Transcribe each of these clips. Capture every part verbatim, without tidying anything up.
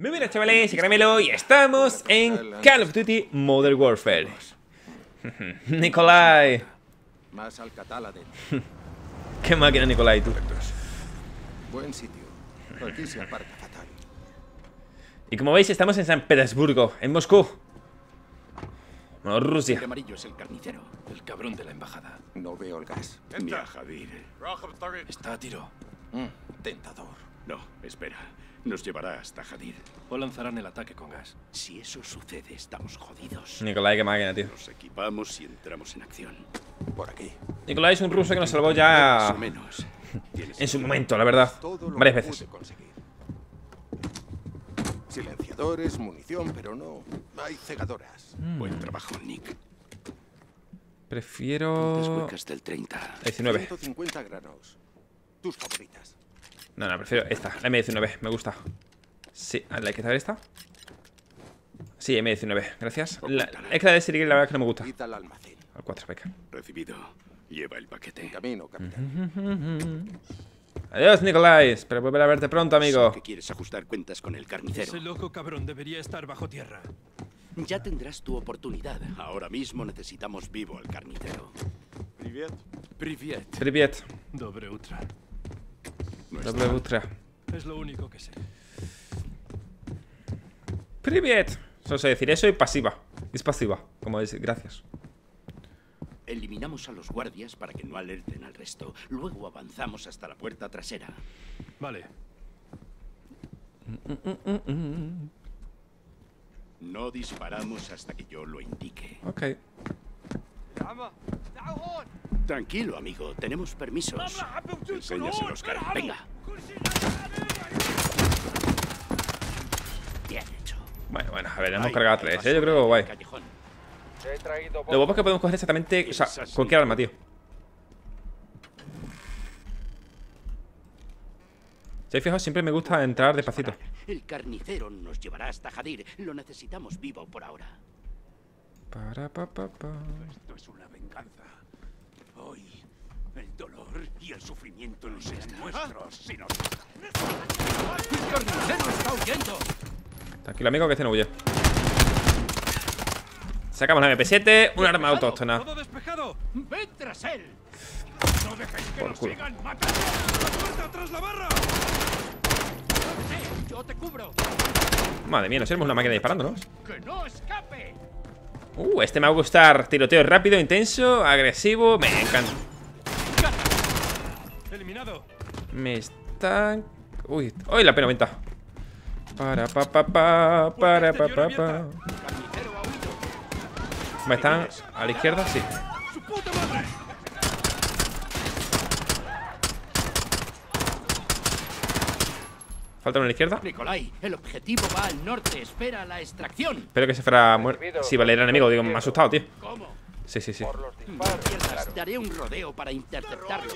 Muy buenas chavales, soy Caramelo y estamos en Call of Duty Modern Warfare. Nikolai. Más Alcatala de... Qué máquina, Nikolai, tú. Buen sitio. Aquí se aparca fatal. Y como veis, estamos en San Petersburgo, en Moscú. Bueno, Rusia. El amarillo es el carnicero, el cabrón de la embajada. No veo el gas. Mira, Jadir. Está a tiro. Mm, tentador. No, espera. Nos llevará hasta Jadir. O lanzarán el ataque con gas. Si eso sucede, estamos jodidos. Nikolai, qué máquina, tío. Nos equipamos y entramos en acción. Por aquí. Nikolai es un ruso que nos salvó ya Más o menos. en su momento, la verdad. Todo lo Varias que veces. pude conseguir. Silenciadores, munición, pero no hay cegadoras. Buen trabajo, Nick. Prefiero... Deshuecas del treinta. diecinueve. ciento cincuenta granos. Tus favoritas. No, no, prefiero esta, la M diecinueve, me gusta. Sí, ¿la que saber esta? Sí, M diecinueve, gracias. La, es que la de Sirigil la verdad es que no me gusta. Id al almacén. Al cuatro, venga. Recibido. Lleva el paquete. En camino, capitán. Adiós, Nikolai. Espero volver a verte pronto, amigo. Sé que quieres ajustar cuentas con el carnicero. Ese loco cabrón debería estar bajo tierra. Ya tendrás tu oportunidad. Ahora mismo necesitamos vivo al carnicero. Privet. Privet. Privet. Dobre utra. No Doble está. ultra. Es lo único que sé. Privet. Solo sé decir eso y pasiva. Es pasiva, como decir, gracias. Eliminamos a los guardias para que no alerten al resto. Luego avanzamos hasta la puerta trasera. Vale. No disparamos hasta que yo lo indique. Ok. Tranquilo, amigo. Tenemos permisos. Enséñaselos, cara. Venga. Bien hecho. Bueno, bueno, a ver, hemos Ay, cargado hay tres, basura ¿eh? Yo creo que en guay. el callejón. Lo guapo es que podemos coger exactamente, o sea, cualquier arma, tío. Si hay fijaos, siempre me gusta entrar despacito. El carnicero nos llevará hasta Jadir. Lo necesitamos vivo por ahora. Para, pa, pa, pa. Esto es una venganza. Hoy, el dolor y el sufrimiento no serán nuestros, sino... ¡El carnicero está huyendo! Tranquilo, amigo, que este no huye. Sacamos la M P siete, un arma autóctona. ¡Todo despejado! ¡Ven tras él! ¡No dejéis que Por nos culo. sigan matando! ¡La puerta tras la barra! ¡Sí, yo te cubro! Madre mía, no seremos una máquina disparando, ¿no? ¡Que no escape! Uh, este me va a gustar. Tiroteo rápido, intenso, agresivo. Me encanta. Eliminado. Me están... Uy, uy, la P noventa. Para, pa, pa, pa, para, pa, pa, pa. ¿Me están a la izquierda? Sí. ¡Su puta madre! Falta uno a la izquierda. Nikolai, el objetivo va al norte. Espera la extracción. Espero que se fuera muerto. Sí, vale, era enemigo. Digo, me ha asustado, tío. ¿Cómo? Sí, sí, sí. Izquierdas, daré un rodeo para interceptarlo.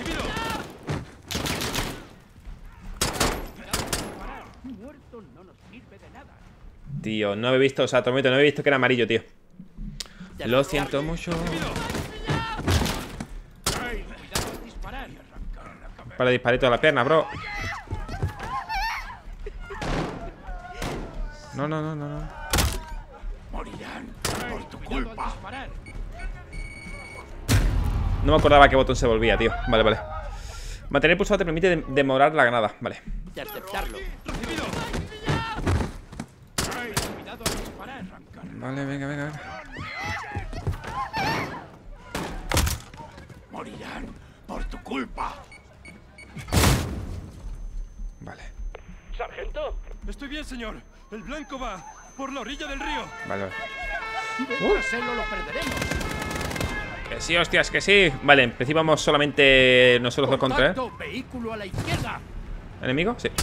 Muerto no nos sirve de nada. Tío, no he visto, o sea, Tormento, no he visto que era amarillo, tío. Lo siento mucho. Cuidado al disparar. Para disparar toda la pierna, bro. No, no, no, no, no. Morirán por tu culpa. Disparar. No me acordaba qué botón se volvía, tío. Vale, vale. Mantener pulsado te permite de- demorar la granada. Vale. Interceptarlo. Cuidado al disparar. Vale, venga, venga, venga. Morirán por tu culpa. Vale. Sargento. Estoy bien, señor. El blanco va por la orilla del río. Vale, vale. Tras él no lo perderemos. Que sí, hostias, que sí. Vale, en principio vamos solamente nosotros dos contra él. Contacto, vehículo a la izquierda. ¿Enemigo? Sí.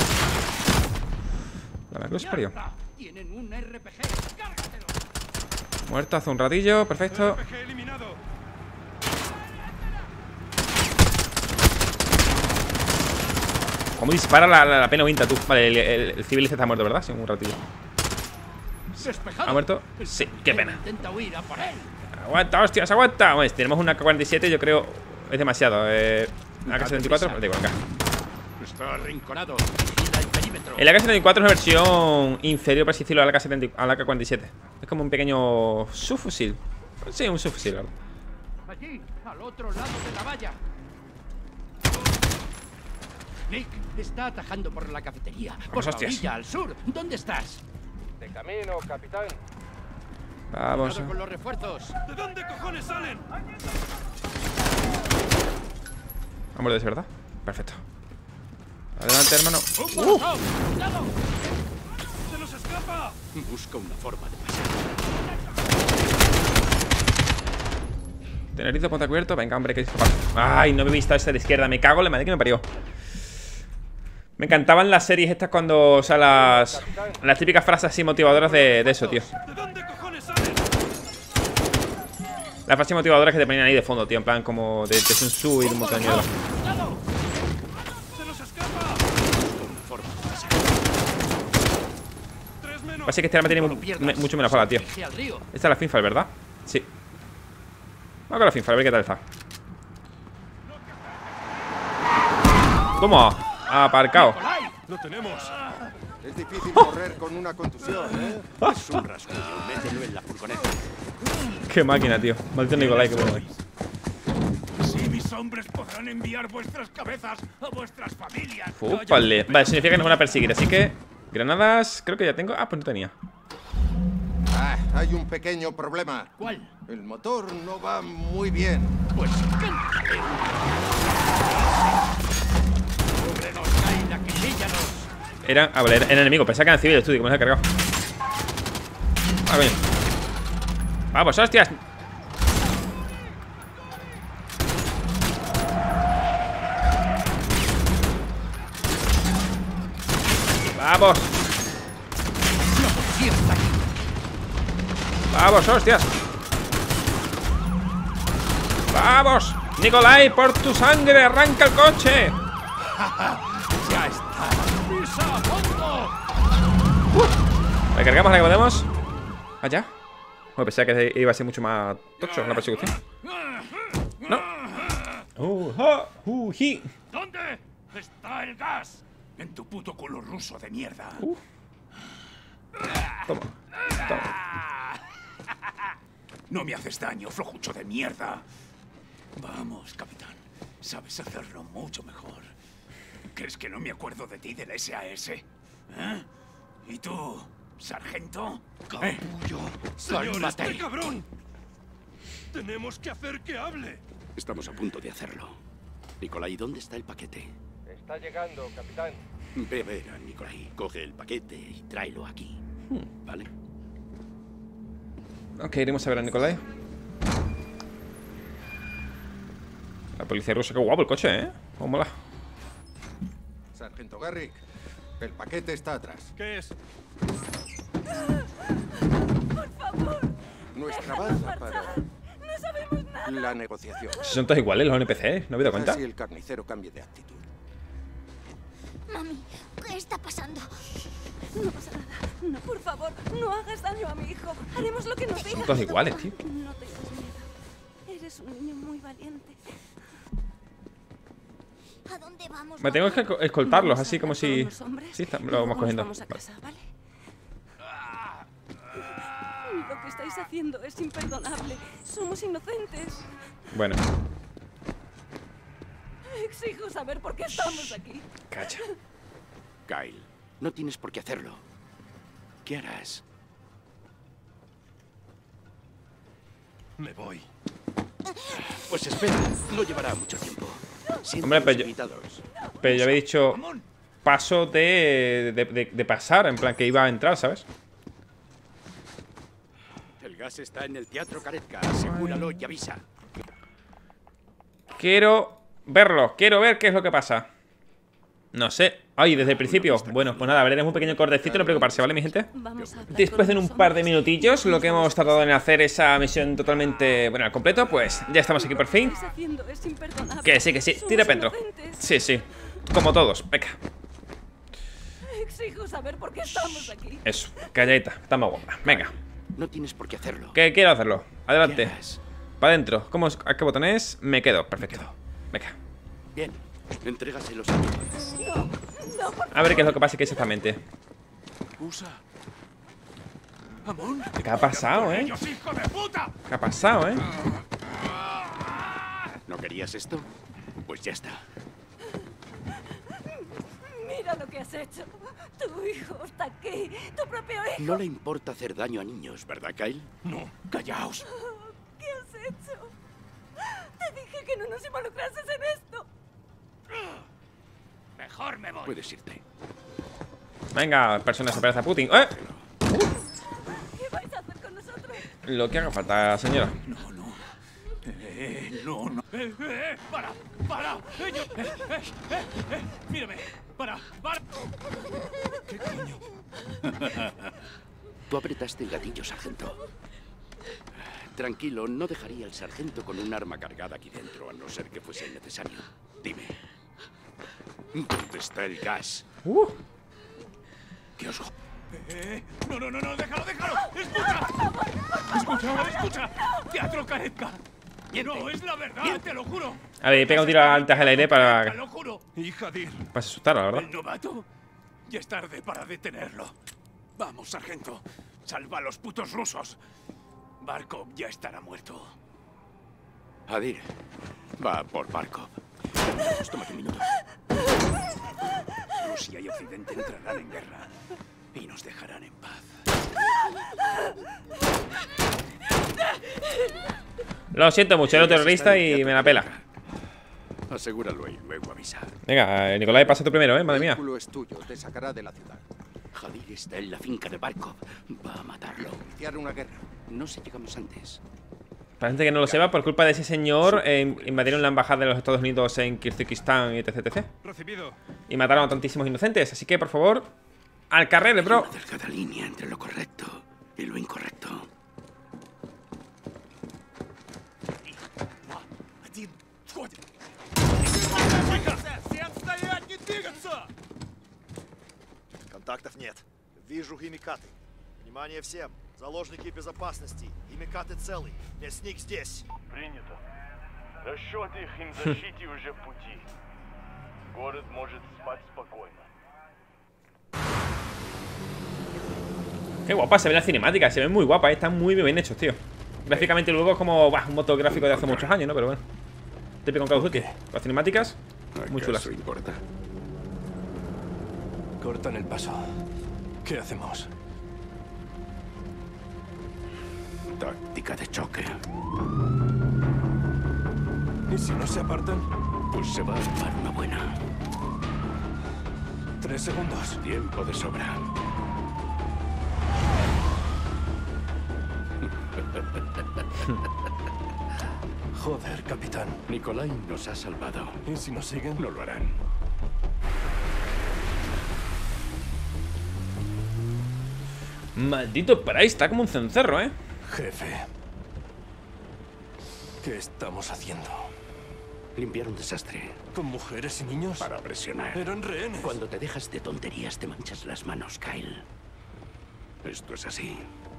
La cruz superior. Mierda, tienen un R P G. Cárgatelo. Muerto hace un ratillo, perfecto. R P G eliminado. ¿Cómo dispara la, la, la P noventa, tú? Vale, el, el, el civil este está muerto, ¿verdad? Sí, un ratillo. Despejado. ¿Ha muerto? Sí, qué pena. Intenta huir a por él. Aguanta, hostias, aguanta. Bueno, si tenemos una K cuarenta y siete, yo creo es demasiado. Eh, A K setenta y cuatro, digo, venga. Está arrinconado. Vigila el perímetro. kilómetros. El A K setenta y cuatro es una versión inferior, por así decirlo, al A K setenta y- al A K cuarenta y siete. Es como un pequeño subfusil. Sí, un subfusil, ¿verdad? Allí, al otro lado de la valla. Nick está atajando por la cafetería. Por la hostias. orilla, al sur. ¿Dónde estás? De camino, capitán. Vamos. Cuidado con los refuerzos. ¿De dónde cojones salen? Vamos, ¿es verdad? Perfecto. Adelante, hermano. ¡Un corazón! ¡Cuidado! ¡Se nos escapa! Busca una forma de pasar. Tenerizo, ponte a cubierto. Venga, hombre, que escapar. Ay, no me he visto ese de izquierda. Me cago en la madre que me parió. Me encantaban las series estas cuando, o sea, las Las típicas frases así motivadoras de, de eso, tío. ¿De dónde cojones salen? Las frases motivadoras que te ponían ahí de fondo, tío. En plan como de, de Sun Tzu y de un montón de mierda. ¡Cuidado! ¡Se nos escapa! Una forma de pasar. ¡Tres menos! Pasa que este arma tiene No mu- lo pierdas. me- mucho menos bala, tío. Dirige al río. Esta es la Finfal, ¿verdad? Sí. Vamos con la Finfal, a ver qué tal está. ¿Cómo? Aparcado. ¡Nicolai! ¡Lo tenemos! Es difícil correr con una contusión, ¿eh? Es un rasguño. Mételo en la furgoneta. Qué máquina, tío. Maldito Nicolai, qué bueno. Así mis hombres podrán enviar vuestras cabezas a vuestras familias. Fúpale. Vale, significa que nos van a perseguir, así que... Granadas, creo que ya tengo. Ah, pues no tenía. Ah, hay un pequeño problema. ¿Cuál? El motor no va muy bien. Pues cántale. ¡Cúbrenos, Kain! ¡Acribíllanos! Eran, ah, vale, eran enemigos. Pensaba que eran civiles, tú, que me los he cargado. Ah, bien. Vamos, hostias. Vamos. ¡La policía está aquí! Vamos, hostias. Vamos. Nicolai, por tu sangre, arranca el coche. ¡Ya está! ¡Prisa, a fondo! Recargamos la que podemos. Allá. Bueno, pensaba que iba a ser mucho más tocho la persecución. No. Uh, ha, uh, hi. ¿Dónde está el gas? En tu puto culo ruso de mierda. Uh. Toma. Toma. No me haces daño, flojucho de mierda. Vamos, capitán. Sabes hacerlo mucho mejor. ¿Crees que no me acuerdo de ti del S A S? ¿Eh? ¿Y tú, sargento? ¿Eh? ¡Capullo! ¡Señor, este cabrón! ¡Tenemos que hacer que hable! Estamos a punto de hacerlo. Nicolai, ¿dónde está el paquete? Está llegando, capitán. Ve a ver a Nicolai. Coge el paquete y tráelo aquí. ¿Vale? Ok, iremos a ver a Nicolai. La policía rusa, qué guapo el coche, ¿eh? Oh, mola. Sargento Garrick, el paquete está atrás. ¿Qué es? Por favor, Nuestra déjanos baza para marchar. No sabemos nada. la negociación. Si son todos iguales los N P Cs, ¿no me he dado cuenta? Quizás si el carnicero cambie de actitud. Mami, ¿qué está pasando? No pasa nada. No, por favor, no hagas daño a mi hijo. Haremos lo que nos digas. Son todos iguales, tío. No tengas miedo. Eres un niño muy valiente. ¿A dónde vamos? Me tengo que mamá? escoltarlos, Vamos a así como hablar si... con los hombres Sí, está- y lo luego vamos nos cogiendo. Vamos a casa, ¿vale? Lo que estáis haciendo es imperdonable. Somos inocentes. Bueno, Exijo saber por qué estamos aquí. cacha. Kyle, no tienes por qué hacerlo. ¿Qué harás? Me voy. Pues espera, no llevará mucho tiempo. Siente Hombre, los pero yo- invitados. Pero yo había dicho paso de, de, de- de pasar, en plan que iba a entrar, ¿sabes? El gas está en el Teatro Karetka. Asegúralo y avisa. Quiero verlo, quiero ver qué es lo que pasa. No sé. Ay, desde el principio. Bueno, pues nada, veremos un pequeño cortecito, no preocuparse, ¿vale, mi gente? Vamos a hablar Después de con un los par de hombres. minutillos, lo que hemos tardado en hacer esa misión totalmente, bueno, al completo, pues ya estamos aquí por fin. Lo que estáis haciendo es imperdonable. Que sí, que sí, Somos tira para adentro. inocentes. Sí, sí, como todos, venga. Exijo saber por qué estamos aquí. Eso, calladita, está más guapa. Venga, No tienes por qué hacerlo. que quiero hacerlo. ¿Qué Adelante. harás? Para adentro. ¿Cómo es? ¿A qué botón es? Me quedo, perfecto. Venga. Bien, entrégaselos a todos. No, No, por A ver qué es lo que pasa aquí exactamente. Usa. Amón. ¿Qué ha pasado, eh? ¡Ellos, hijo de puta! ¿Qué ha pasado, eh? ¿No querías esto? Pues ya está. Mira lo que has hecho. Tu hijo está aquí. Tu propio hijo. No le importa hacer daño a niños, ¿verdad, Kyle? No, callaos. ¿Qué has hecho? Te dije que no nos involucrases en esto. Mejor me voy. Puedes irte. Venga, personas se parece a Putin. ¡Eh! ¿Qué vais a hacer con nosotros? Lo que haga falta, señora. No, no. Eh, no, no. Eh, eh, para, para. Eh, yo- eh, eh, eh, eh, mírame. Para, para. ¿Qué coño? Tú apretaste el gatillo, sargento. Tranquilo, no dejaría al sargento con un arma cargada aquí dentro, a no ser que fuese necesario. Dime, ¿dónde está el gas? Uh, ¿Qué os... Eh, no, no, no, no, déjalo, déjalo. Escucha. Escucha, escucha. Teatro Carezca. No, es la verdad, te lo juro. a ver, pega un tiro antes al aire Te para, lo juro. Hija de... para asustar, la verdad. ¿El novato? Ya es tarde para detenerlo. Vamos, sargento. Salva a los putos rusos. Barkov ya estará muerto. Adir, va por Barkov. Vamos, tómate un minuto. Rusia y Occidente entrarán en guerra y nos dejarán en paz. Lo siento mucho, era un terrorista y me la pela. Asegúralo y luego avisa. Venga, eh, Nicolai, pasa tú primero, eh, madre El mía. vehículo es tuyo, te sacará de la ciudad. Jadir está en la finca de Barkov. Va a matarlo. Iniciar una guerra. No si llegamos antes. Para gente que no lo sepa, por culpa de ese señor eh, invadieron la embajada de los Estados Unidos en Kirguistán y etc, etc. Recibido. Y mataron a tantísimos inocentes. Así que, por favor, al carril, bro. Una delgada línea entre lo correcto y lo incorrecto. Контактов нет. Вижу химикаты. Внимание всем. Заложники безопасности. Химикаты целый. Лесник здесь. Принято. Расчет их им защите уже в пути. Город может спать спокойно. Qué guapa se ve la cinemática, se ven muy guapas, están muy bien hechos, tío. Gráficamente luego es como bah, un motográfico de hace muchos años, ¿no? Pero bueno. Típico en Call of Duty. Las cinemáticas, muy chulas. ¿Acaso importa? Cortan el paso. ¿Qué hacemos? Táctica de choque. ¿Y si no se apartan? Pues se va a armar una buena. Tres segundos. Tiempo de sobra. Joder, capitán. Nikolai nos ha salvado. ¿Y si nos siguen? No lo harán. Maldito Price, está como un cencerro, ¿eh? Jefe. ¿Qué estamos haciendo? Limpiar un desastre. ¿Con mujeres y niños? Para presionar. Eran rehenes. Cuando te dejas de tonterías te manchas las manos, Kyle. Esto es así.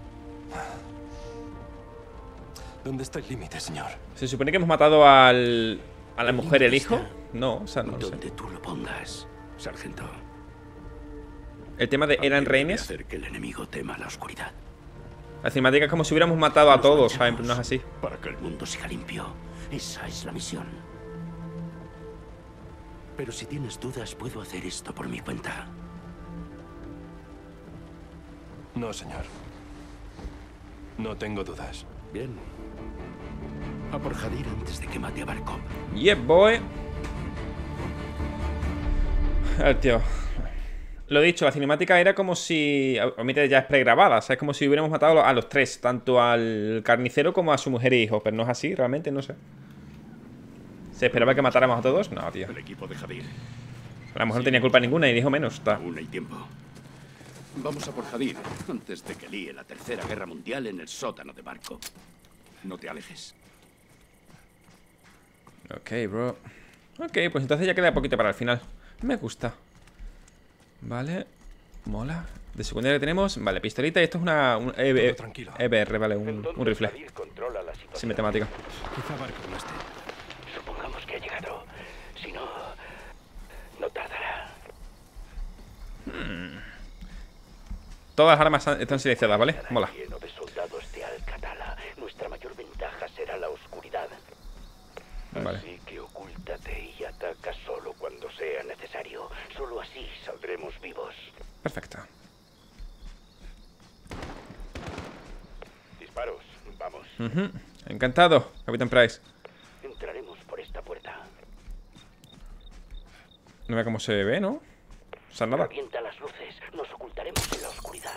¿Dónde está el límite, señor? Se supone que hemos matado al... a la El mujer y el límite hijo. está No, o sea, no lo sé. Donde tú lo pongas, sargento. El tema de eran Alguien debe rehenes. hacer que el enemigo tema la oscuridad. La cinemática es como si hubiéramos matado a Nos todos, ¿saben? manchamos No es así. Para que el mundo siga limpio. Esa es la misión. Pero si tienes dudas, puedo hacer esto por mi cuenta. No, señor. No tengo dudas. Bien. A por Jadir antes de que mate a Barkov. Yeah, boy. El tío. Lo dicho, la cinemática era como si... Omite, ya es pregrabada, o sea, es como si hubiéramos matado a los tres, tanto al carnicero como a su mujer y hijo. Pero no es así, realmente, no sé. ¿Se esperaba que matáramos a todos? No, tío. El equipo de Jadir. La mujer no tenía culpa ninguna y dijo menos. Está. Aún hay tiempo. Vamos a por Jadir antes de que líe la tercera guerra mundial en el sótano de Barkov. No te alejes. Ok, bro. Ok, pues entonces ya queda poquito para el final. Me gusta. Vale. Mola. De secundaria tenemos. Vale, pistolita. Y esto es una... Un E B, Todo tranquilo. E B R, vale, un, Entonces, un rifle. Jadir controla la situación. Sin matemática. Quizá Barkov no esté. Supongamos que ha llegado. Si no, no tardará. Hmm. Todas las armas están silenciadas, ¿vale? Mola. Lleno de soldados de Al-Qatala. Nuestra mayor ventaja será la oscuridad. Vale. Así que ocúltate y ataca solo cuando sea necesario. Solo así saldremos vivos. Perfecto. Disparos, vamos. Uh-huh. Encantado, Capitán Price. Entraremos por esta puerta. No ve cómo se ve, ¿no? O sea, nada. Revienta las luces. Nos ocultaremos en la oscuridad.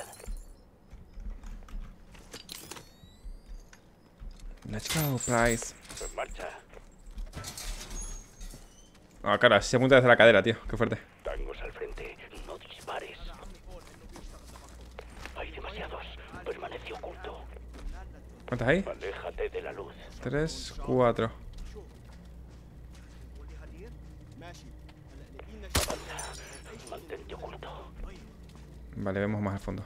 Let's go, Price. En marcha. Ah, cara, se apunta desde la cadera, tío. Qué fuerte. Tangos al frente. No dispares. Hay demasiados. Permanece oculto. ¿Cuántas hay? Aléjate de la luz. Tres, cuatro. Avanza. Mantente oculto. Vale, vemos más al fondo.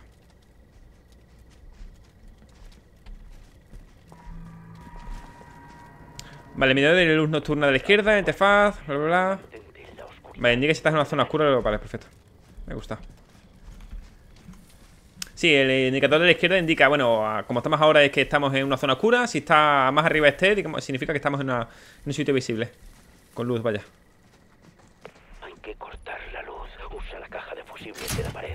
Vale, medidor de luz nocturna de la izquierda, interfaz, bla, bla, bla. Vale, indica si estás en una zona oscura. Vale, perfecto. Me gusta. Sí, el indicador de la izquierda indica, bueno, como estamos ahora es que estamos en una zona oscura. Si está más arriba este, digamos, significa que estamos en, una, en un sitio visible. Con luz, vaya. Hay que cortar la luz. Usa la caja de fusibles de la pared.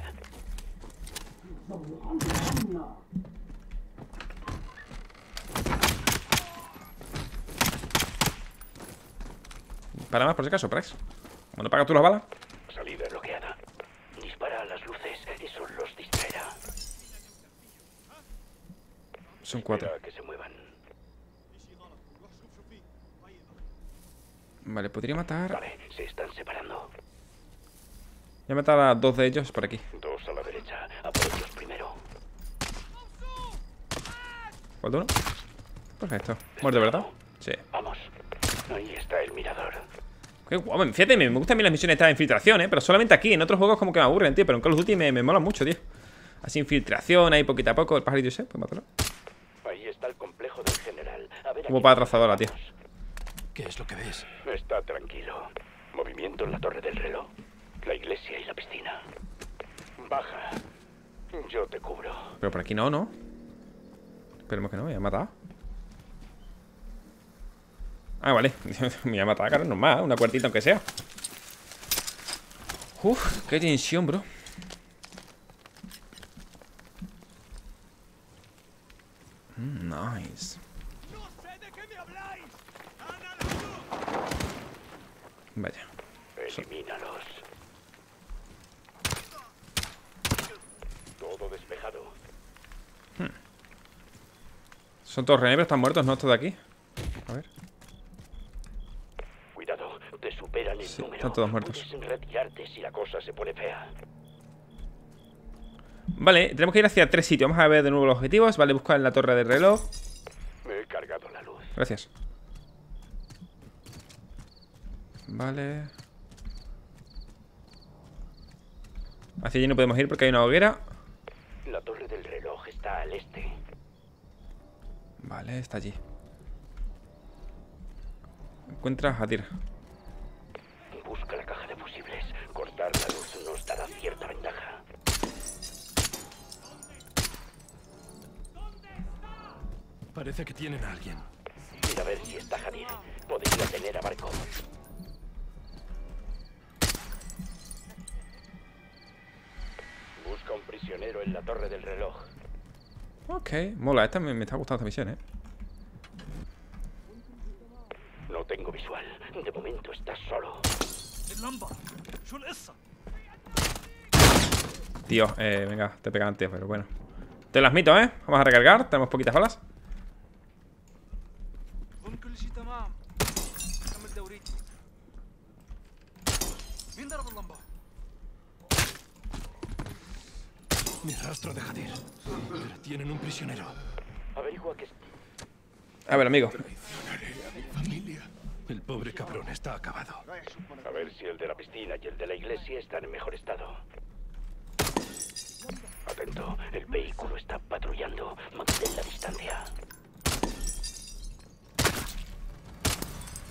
Para más, por si acaso, Price. Bueno, paga tú las balas. Salida bloqueada. Dispara a las luces. Eso los distraerá. Son cuatro. Espera a que se muevan. Vale, podría matar. Vale, se están separando. Voy a matar a dos de ellos por aquí. Dos a la derecha. A por ellos primero. ¿Falta uno? Perfecto. Muerto, ¿verdad? Sí. Vamos. Ahí está el mirador. Qué guapo. Fíjate, me gustan a mí las misiones estas de infiltración, ¿eh? Pero solamente aquí. En otros juegos como que me aburren, tío. Pero en Call of Duty me, me mola mucho, tío. Así infiltración, ahí poquito a poco. El pajarito ese, pues mátalo. Ahí está el complejo del general. A ver, Como para trazadora, tío. ¿Qué es lo que ves? Está tranquilo. Movimiento en la torre del reloj. La iglesia y la piscina. Baja. Yo te cubro. Pero por aquí no, ¿no? Esperemos que no, me voy a matar. Ah, vale. Me voy a matar, claro, normal. Una cuartita aunque sea. Uf, qué tensión, bro. Mm, nice. Vaya. Elimínalos. Todo despejado. Hmm. Son todos rehenes, pero están muertos, ¿no? Estos de aquí. A ver. Cuidado, te superan el Sí, número. están todos muertos. Puedes retirarte si la cosa se pone fea. Vale, tenemos que ir hacia tres sitios. Vamos a ver de nuevo los objetivos. Vale, buscar en la torre del reloj. Me he cargado la luz. Gracias. Vale. Hacia allí no podemos ir porque hay una hoguera. La torre del reloj está al este. Vale, está allí. Encuentras a Hadir. Busca la caja de fusibles. Cortar la luz nos dará cierta ventaja. Parece que tienen a alguien. Mira a ver si está Hadir. Podría tener a Barkov. Busca un prisionero en la torre del reloj. Ok, mola, esta me, me está gustando esta misión, eh. No tengo visual. De momento estás solo. Tío, eh, venga, te pegan antes, pero bueno. Te las admito, eh. Vamos a recargar, tenemos poquitas balas. Ni rastro de Hadir. Pero tienen un prisionero. Averigua que... A ver, amigo. Traicionaré a mi familia. El pobre cabrón está acabado. A ver si el de la piscina y el de la iglesia están en mejor estado. Atento, el vehículo está patrullando. Mantén la distancia.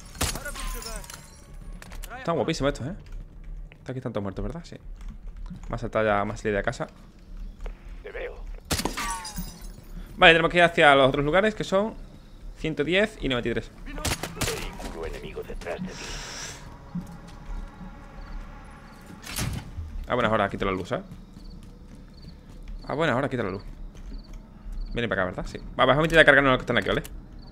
Están guapísimos estos, eh. Está aquí están todos muertos, ¿verdad? Sí. Más saltar ya, más salir de casa. Te veo. Vale, tenemos que ir hacia los otros lugares, que son ciento diez y noventa y tres. Vehículo enemigo detrás de ti. A buenas horas quito la luz, ¿sabes? A buenas horas quito la luz. Viene para acá, ¿verdad? Sí. Va, vamos a intentar cargarnos los que están aquí, ¿vale?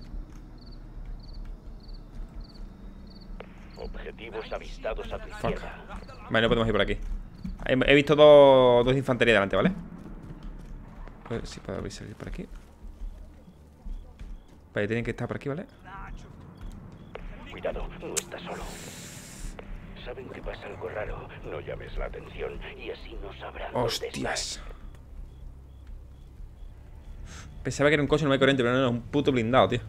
Objetivos avistados a tu Fuck. izquierda. Vale, no podemos ir por aquí. He, he visto dos, dos de infantería delante, ¿vale? Pues sí, puedo salir por aquí. Vale, tienen que estar por aquí, ¿vale? Cuidado, no estás solo. Saben que pasa algo raro. No llames la atención y así no sabrán dónde estás. Hostias. Pensaba que era un coche normal y corriente, pero no, era un puto blindado, tío.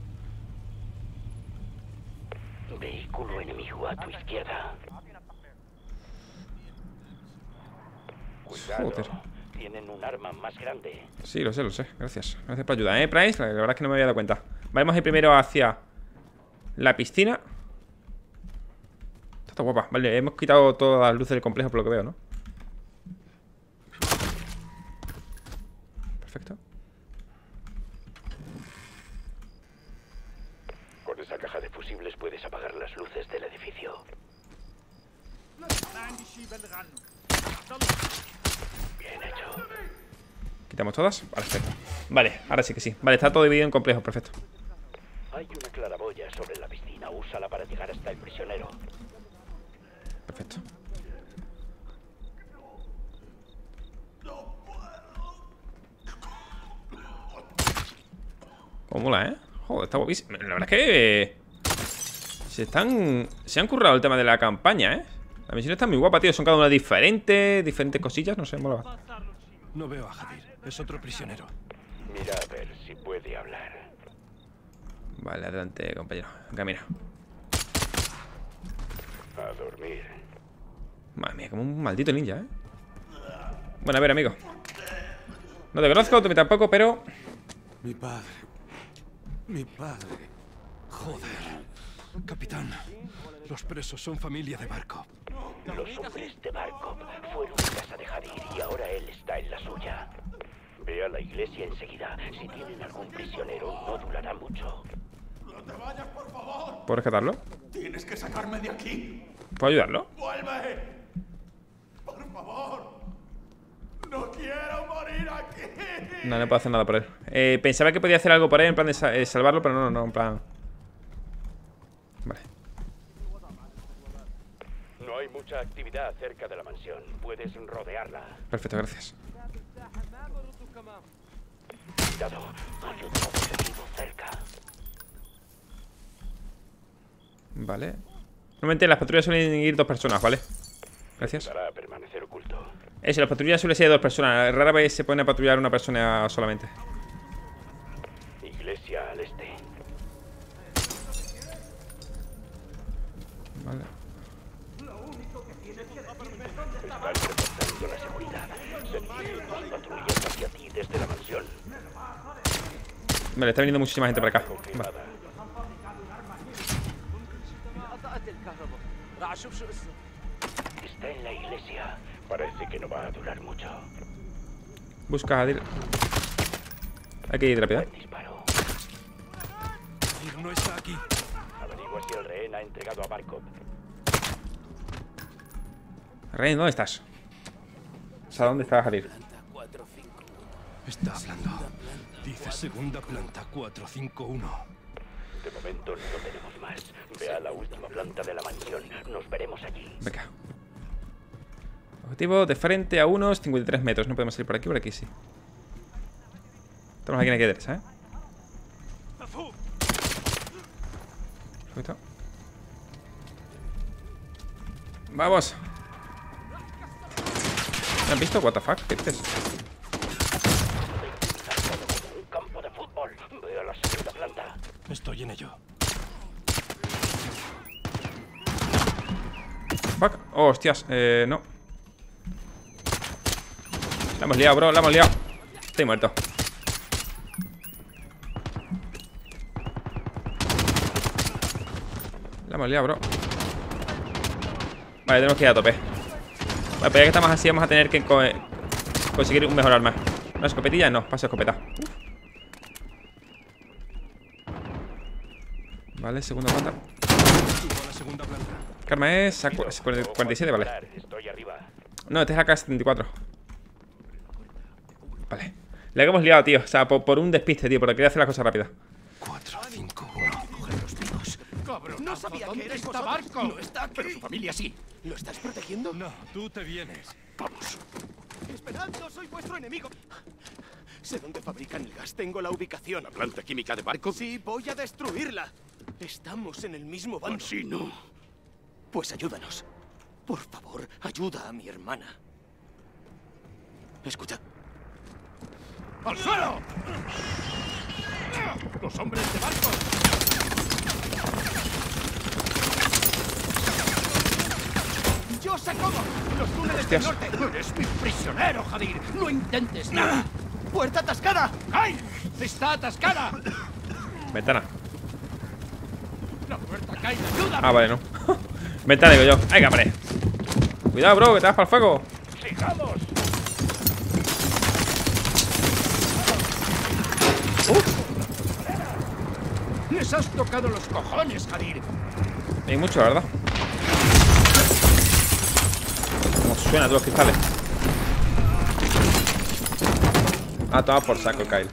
Vehículo enemigo a tu izquierda. Cuidado. Joder. Tienen un arma más grande. Sí, lo sé, lo sé. Gracias. Gracias por ayudar, ¿eh, Price? La verdad es que no me había dado cuenta. Vamos a ir primero hacia la piscina. Está guapa. Vale, hemos quitado todas las luces del complejo por lo que veo, ¿no? Perfecto. Con esa caja de fusibles puedes apagar las luces del edificio. Bien hecho. Quitamos todas. Vale, perfecto. Vale, ahora sí que sí. Vale, está todo dividido en complejos, perfecto. Hay una claraboya sobre la piscina. Úsala para llegar hasta el prisionero. Perfecto. Cómo mola, ¿eh? Joder, está guapísimo. La verdad es que se están... Se han currado el tema de la campaña, ¿eh? La misión está muy guapa, tío. Son cada una diferente, diferentes cosillas, no sé, mola. No veo a Hadir. Es otro prisionero. Mira a ver si puede hablar. Vale, adelante, compañero. Camina. A dormir. Madre mía, como un maldito ninja, ¿eh? Bueno, a ver, amigo. No te conozco, tú tampoco, pero... Mi padre. Mi padre. Joder. Capitán, los presos son familia de Barkov. Los hombres de Barkov fueron a casa de Hadir y ahora él está en la suya. Ve a la iglesia enseguida. Si tienen algún prisionero, no durará mucho. ¡No te vayas, por favor! ¿Puedo rescatarlo? ¡Tienes que sacarme de aquí! ¿Puedo ayudarlo? ¡Vuelve! ¡Por favor! ¡No quiero morir aquí! No, no puedo hacer nada por él. Eh, pensaba que podía hacer algo por él en plan de sa eh, salvarlo, pero no, no, en plan... Vale. No hay mucha actividad cerca de la mansión. Puedes rodearla. Perfecto, gracias. Cuidado, hay otro objetivo cerca. Vale. Normalmente en las patrullas suelen ir dos personas, ¿vale? Gracias. Para permanecer oculto. Eso, las patrullas suelen ser de dos personas. Rara vez se pone a patrullar una persona solamente. Iglesia al este. Vale. Están reforzando la seguridad. Se dirigen dos patrullas hacia ti desde la mansión. Vale, está viniendo muchísima gente para acá. Vale. Confirmada. Está en la iglesia. Parece que no va a durar mucho. Busca a Hadir. Hay que ir rápido. Buen disparo. Hadir no está aquí. Averigua si el rehén ha entregado a Barkov. Rey, ¿dónde estás? O sea, ¿dónde está Hadir? Está hablando. Dice segunda planta cuatro cinco uno. De momento no tenemos más. Ve a la última planta de la mansión. Nos veremos allí. Venga. Objetivo de frente a unos cincuenta y tres metros. No podemos ir por aquí, por aquí sí. Estamos aquí en la derecha, ¿eh? Perfecto. Vamos. ¿Me han visto? What the fuck? ¿Qué dices? Un campo de fútbol. Ve a la segunda planta. Estoy en ello. Fuck. Oh, hostias. Eh, no. La hemos liado, bro. La hemos liado. Estoy muerto. La hemos liado, bro. Vale, tenemos que ir a tope. Vale, pues ya que estamos así, vamos a tener que co conseguir un mejor arma. Una escopetilla, no, paso escopeta. Uf. Vale, segunda planta. ¿Qué arma es? cuarenta y siete, vale. No, este es la K setenta y cuatro. Vale. Le hemos liado, tío. O sea, por, por un despiste, tío. Porque quería hacer las cosas rápidas. cuatro, cinco, uno. Coge los míos. Cabrón, No sabía que eres está vosotros. Barco. No está aquí. Pero su familia sí. ¿Lo estás protegiendo? No, tú te vienes. Vamos. Esperad, no soy vuestro enemigo. Sé dónde fabrican el gas. Tengo la ubicación. ¿La planta química de Barco? Sí, voy a destruirla. Estamos en el mismo bando. Así no. Pues ayúdanos. Por favor, ayuda a mi hermana. Escucha. ¡Al suelo! ¡Los hombres de Barco! ¡Yo sé cómo! ¡Los túneles del norte! ¡Eres mi prisionero, Jadir! ¡No intentes nada! ¡Puerta atascada! ¡Ay! ¡Está atascada! Ventana. ¡La puerta cae! ¡Ayuda! Ah, vale, no. Ventana, digo yo. ¡Ay, hombre! Cuidado, bro, que te vas para el fuego. ¡Sigamos! ¡Les has tocado los cojones, Jadir! Hay mucho, la verdad. Como suena todos los cristales. Ah, toma por saco, Kyle.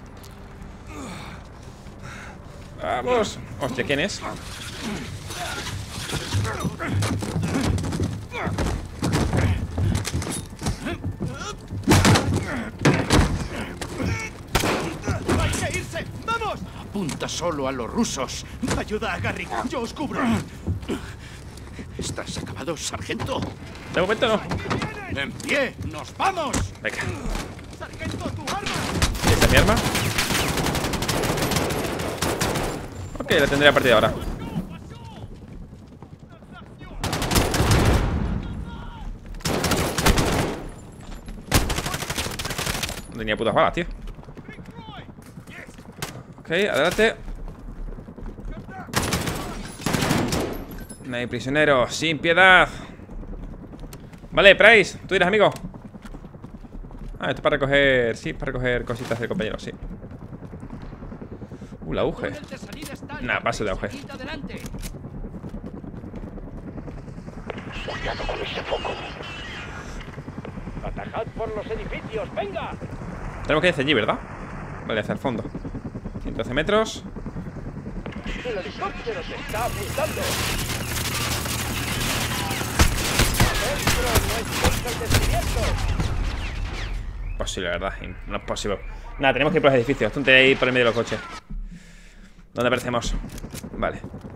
Vamos. Hostia, ¿quién es? ¡Hay que irse! ¡Vamos! Apunta solo a los rusos. Ayuda a Garrick. Yo os cubro. ¿Estás acabado, sargento? De momento no. ¡En pie! ¡Nos vamos! Venga. ¡Sargento, tu arma! ¿Esta es mi arma? Ok, la tendré a partir de ahora. No tenía putas balas, tío. Ok, adelante. No hay prisioneros, sin piedad. Vale, Price, tú dirás, amigo. Ah, esto es para recoger... Sí, para recoger cositas del compañero, sí. Uh, la auge. Nah, paso de auge. Cuidado con ese foco. Atajad por los edificios, venga. Tenemos que ir hacia allí, ¿verdad? Vale, hacia el fondo. ciento doce metros. El helicóptero te está apuntando. Adentro, no es el descubierto. Posible, ¿verdad? No es posible. Nada, tenemos que ir por los edificios. Tontería ahí por el medio de los coches. ¿Dónde aparecemos? Vale.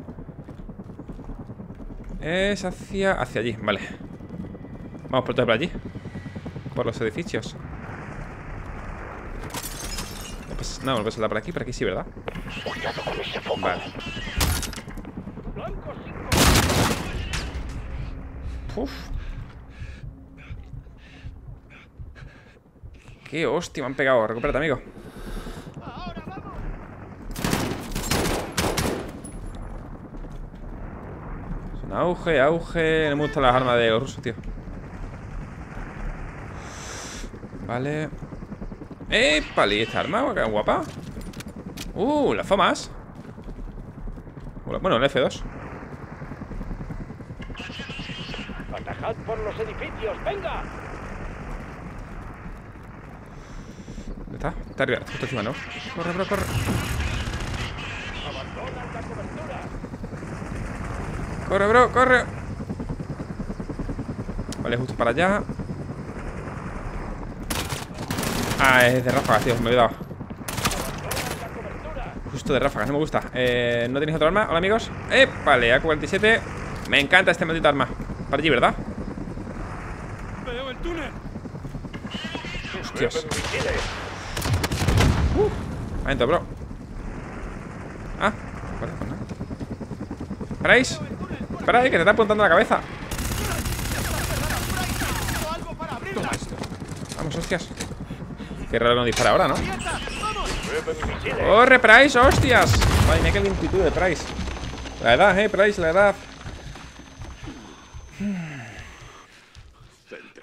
Es hacia... Hacia allí, vale. Vamos por todo por allí. Por los edificios. Pues, no, no puedo saltar por aquí. Por aquí sí, ¿verdad? Cuidado con ese foco. Vale. Blanco cinco. Uf. Qué hostia, me han pegado. Recupérate, amigo. Es un auge, auge. No me gustan las armas de los rusos, tío. Vale. ¡Eh! Pali, esta arma, qué guapa. Uh, las famas. Bueno, el F dos. Atajad por los edificios, venga. ¿Dónde está? Está arriba, está justo encima, ¿no? Corre, bro, corre. Abandonan la cobertura. Corre, bro, corre. Vale, justo para allá. Ah, es de ráfagas, tío, me he olvidado. Justo de ráfagas, no me gusta. eh, ¿No tenéis otro arma? Hola, amigos. Eh, vale, A cuarenta y siete. Me encanta este maldito arma. Para allí, ¿verdad? Veo el túnel. Hostias. Uh, adentro, bro. Ah, vale, pues nada. ¿Paráis? Espera ahí, que te está apuntando la cabeza. Vamos, hostias. Qué raro que no dispara ahora, ¿no? ¡Corre, Price! ¡Hostias! Madre mía, qué lentitud de Price. La edad, eh, Price, la edad.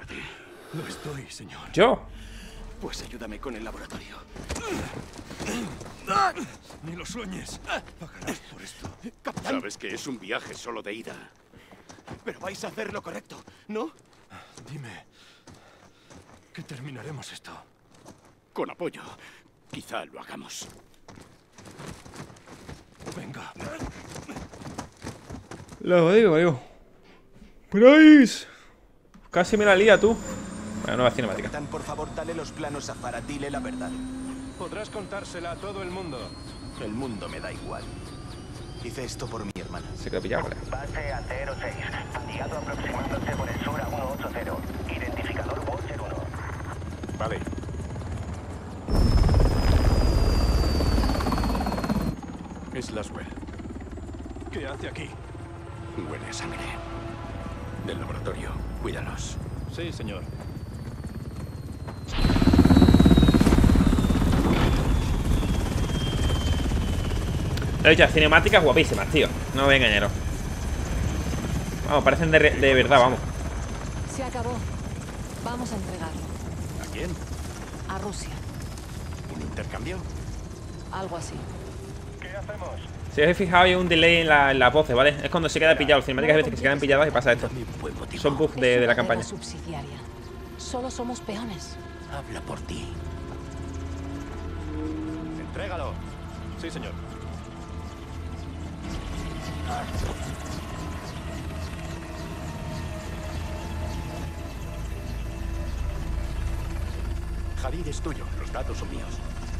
Sí, señor. ¿Yo? Pues ayúdame con el laboratorio. Ni lo sueñes. Pagarás por esto. Capitán. Sabes que es un viaje solo de ida. Pero vais a hacer lo correcto, ¿no? Dime que terminaremos esto. Con apoyo. Quizá lo hagamos. Venga. Lo digo, digo. ¡Price! Casi me la lía, tú. Bueno, nueva cinemática. Capitán, por favor, dale los planos a Farah. Dile la verdad. Podrás contársela a todo el mundo. El mundo me da igual. Hice esto por mi hermana. Se quedó pillado, ¿vale? Base a cero seis. Aliado aproximándose por el sur a uno ocho cero. Identificador Watcher uno. Vale. Es Laswell. ¿Qué hace aquí? Huele a sangre. Del laboratorio. Cuídalos. Sí, señor. Lo he dicho, cinemáticas guapísimas, tío. No voy a engañaros. Vamos, parecen de, de verdad, vamos. Se acabó. Vamos a entregarlo. ¿A quién? A Rusia. ¿Un intercambio? Algo así. ¿Qué hacemos? Si os he fijado, hay un delay en la, en las voces, ¿vale? Es cuando se queda pillado. Las cinemáticas hay veces que se quedan pilladas y pasa esto. Son bugs de, de la campaña. Subsidiaria. Solo somos peones. Habla por ti. Entrégalo. Sí, señor. Jadir es tuyo. Los datos son míos.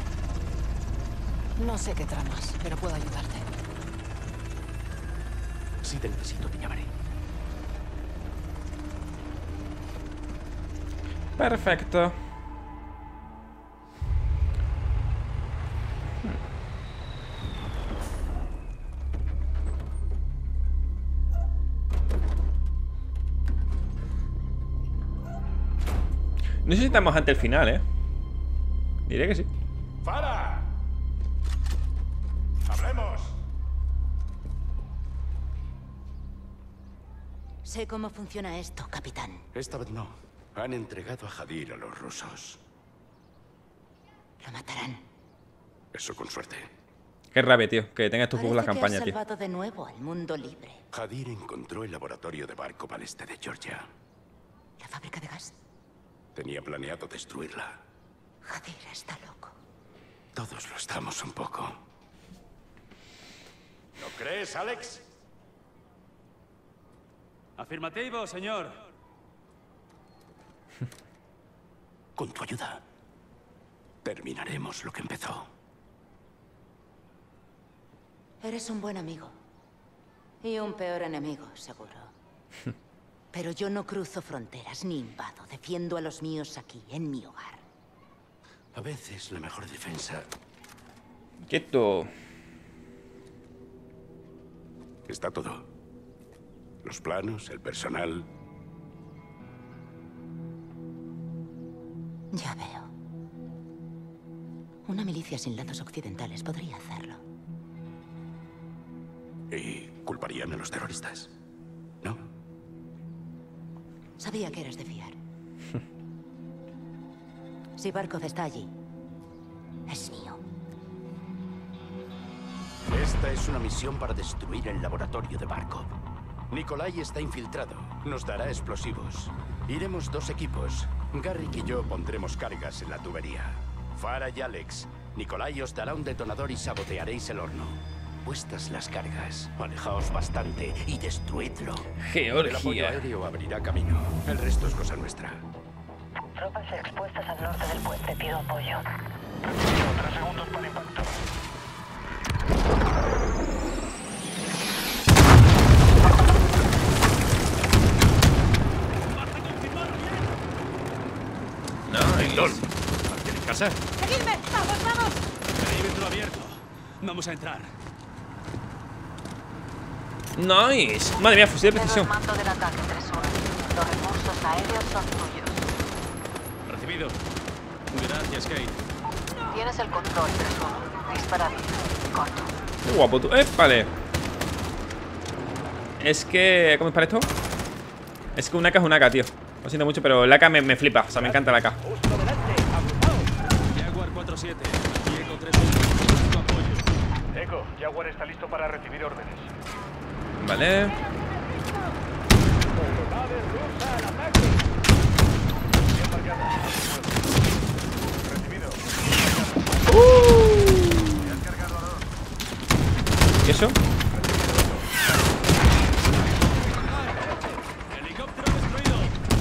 No sé qué tramas, pero puedo ayudarte. Si te necesito, te llamaré. Perfecto. No sé si estamos ante el final, ¿eh? Diré que sí. ¡Farah! ¡Hablemos! Sé cómo funciona esto, capitán. Esta vez no. Han entregado a Jadir a los rusos. Lo matarán. Eso con suerte. Qué rabia, tío. Que tengas tus bugs la Parece que campaña, has tío. salvado de nuevo al mundo libre. Jadir encontró el laboratorio de Barkov al este de Georgia. ¿La fábrica de gas? Tenía planeado destruirla. Jadir está loco. Todos lo estamos un poco. ¿Lo crees, Alex? Afirmativo, señor. Con tu ayuda, terminaremos lo que empezó. Eres un buen amigo. Y un peor enemigo, seguro. Pero yo no cruzo fronteras ni invado. Defiendo a los míos aquí, en mi hogar. A veces la mejor defensa... Quieto. Está todo. Los planos, el personal... Ya veo. Una milicia sin lazos occidentales podría hacerlo. ¿Y culparían a los terroristas? ¿No? Sabía que eras de fiar. Si Barkov está allí, es mío. Esta es una misión para destruir el laboratorio de Barkov. Nikolai está infiltrado. Nos dará explosivos. Iremos dos equipos. Garrick y yo pondremos cargas en la tubería. Farah y Alex, Nikolai os dará un detonador y sabotearéis el horno. Puestas las cargas, alejaos bastante y destruidlo. Georgia. El apoyo aéreo abrirá camino. El resto es cosa nuestra. Tropas expuestas al norte del puente. Pido apoyo. Tres segundos para impacto. Nice. ¿Alguien en casa? ¡Seguidme! ¡Vamos, vamos! Perímetro abierto. Vamos a entrar. Nice. Madre mía, fusil de precisión. Mando del ataque tres uno. Los recursos aéreos son tuyos. Recibido. Gracias, Kate. Tienes el control tres uno. Dispara bien. Corto. Qué guapo tú. Eh, vale. Es que... ¿Cómo es para esto? Es que una K es una K, tío. Lo siento mucho, pero el A K me, me flipa. O sea, me encanta el A K. Jaguar cuatro siete. Y Eco tres uno. Busco apoyo. Eco, Jaguar está listo para recibir órdenes. Vale. ¿Y eso? Helicóptero destruido.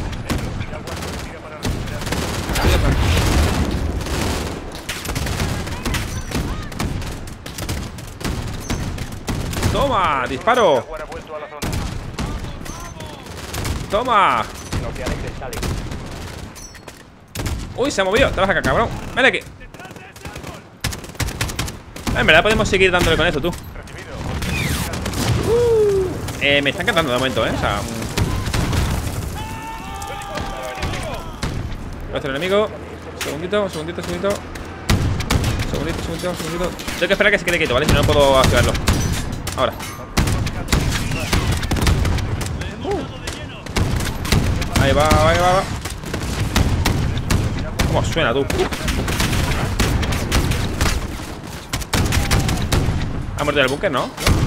¡Toma! ¡Disparo! Jaguar ha vuelto a la zona. ¡Toma! ¡Uy! Se ha movido. Te vas acá, cabrón. Ven aquí. En verdad podemos seguir dándole con eso, tú. Uh, eh, me están cantando de momento, ¿eh? O sea... Nuestro enemigo. Segundito, segundito, segundito. Segundito, segundito, segundito. Tengo que esperar a que se quede quieto, ¿vale? Si no, no puedo activarlo. Ahora. Uh. Ahí va, ahí va, va. ¿Cómo suena, tú? Ha muerto el búnker, ¿no?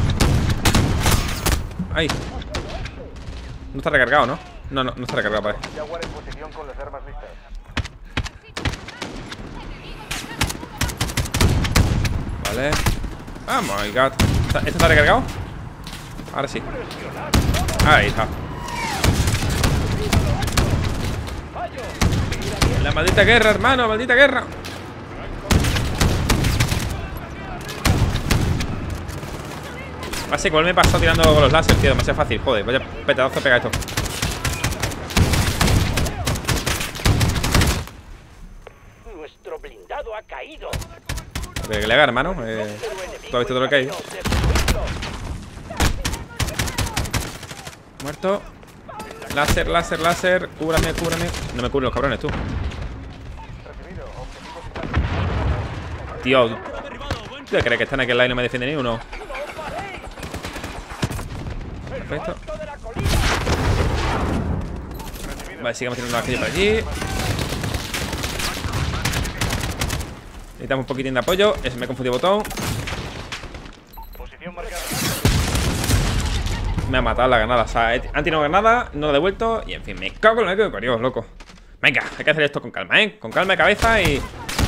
Ahí. No está recargado, ¿no? No, no, no está recargado, vale. Jaguar en posición con las armas listas. Vale. Oh my god. ¿Esto está recargado? Ahora sí. Ahí está. La maldita guerra, hermano, maldita guerra. Así que me he pasado tirando con los láser, tío. Demasiado fácil, joder. Vaya petazo pega esto. Nuestro blindado ha caído. Lo que le haga, hermano. Eh, ¿Tú has visto todo lo que hay? Muerto. Láser, láser, láser. Cúbrame, cúbrame. No me cubren los cabrones, tú. Tío. ¿Tú crees que están aquí al lado y no me defiende ni uno? Perfecto. Vale, sigamos tirando aquello por allí. Necesitamos un poquitín de apoyo. Ese me he confundido botón. Me ha matado la granada. O sea, han tirado granada, no lo he devuelto. Y en fin, me cago en la que corrió, loco. Venga, hay que hacer esto con calma, ¿eh? Con calma de cabeza y...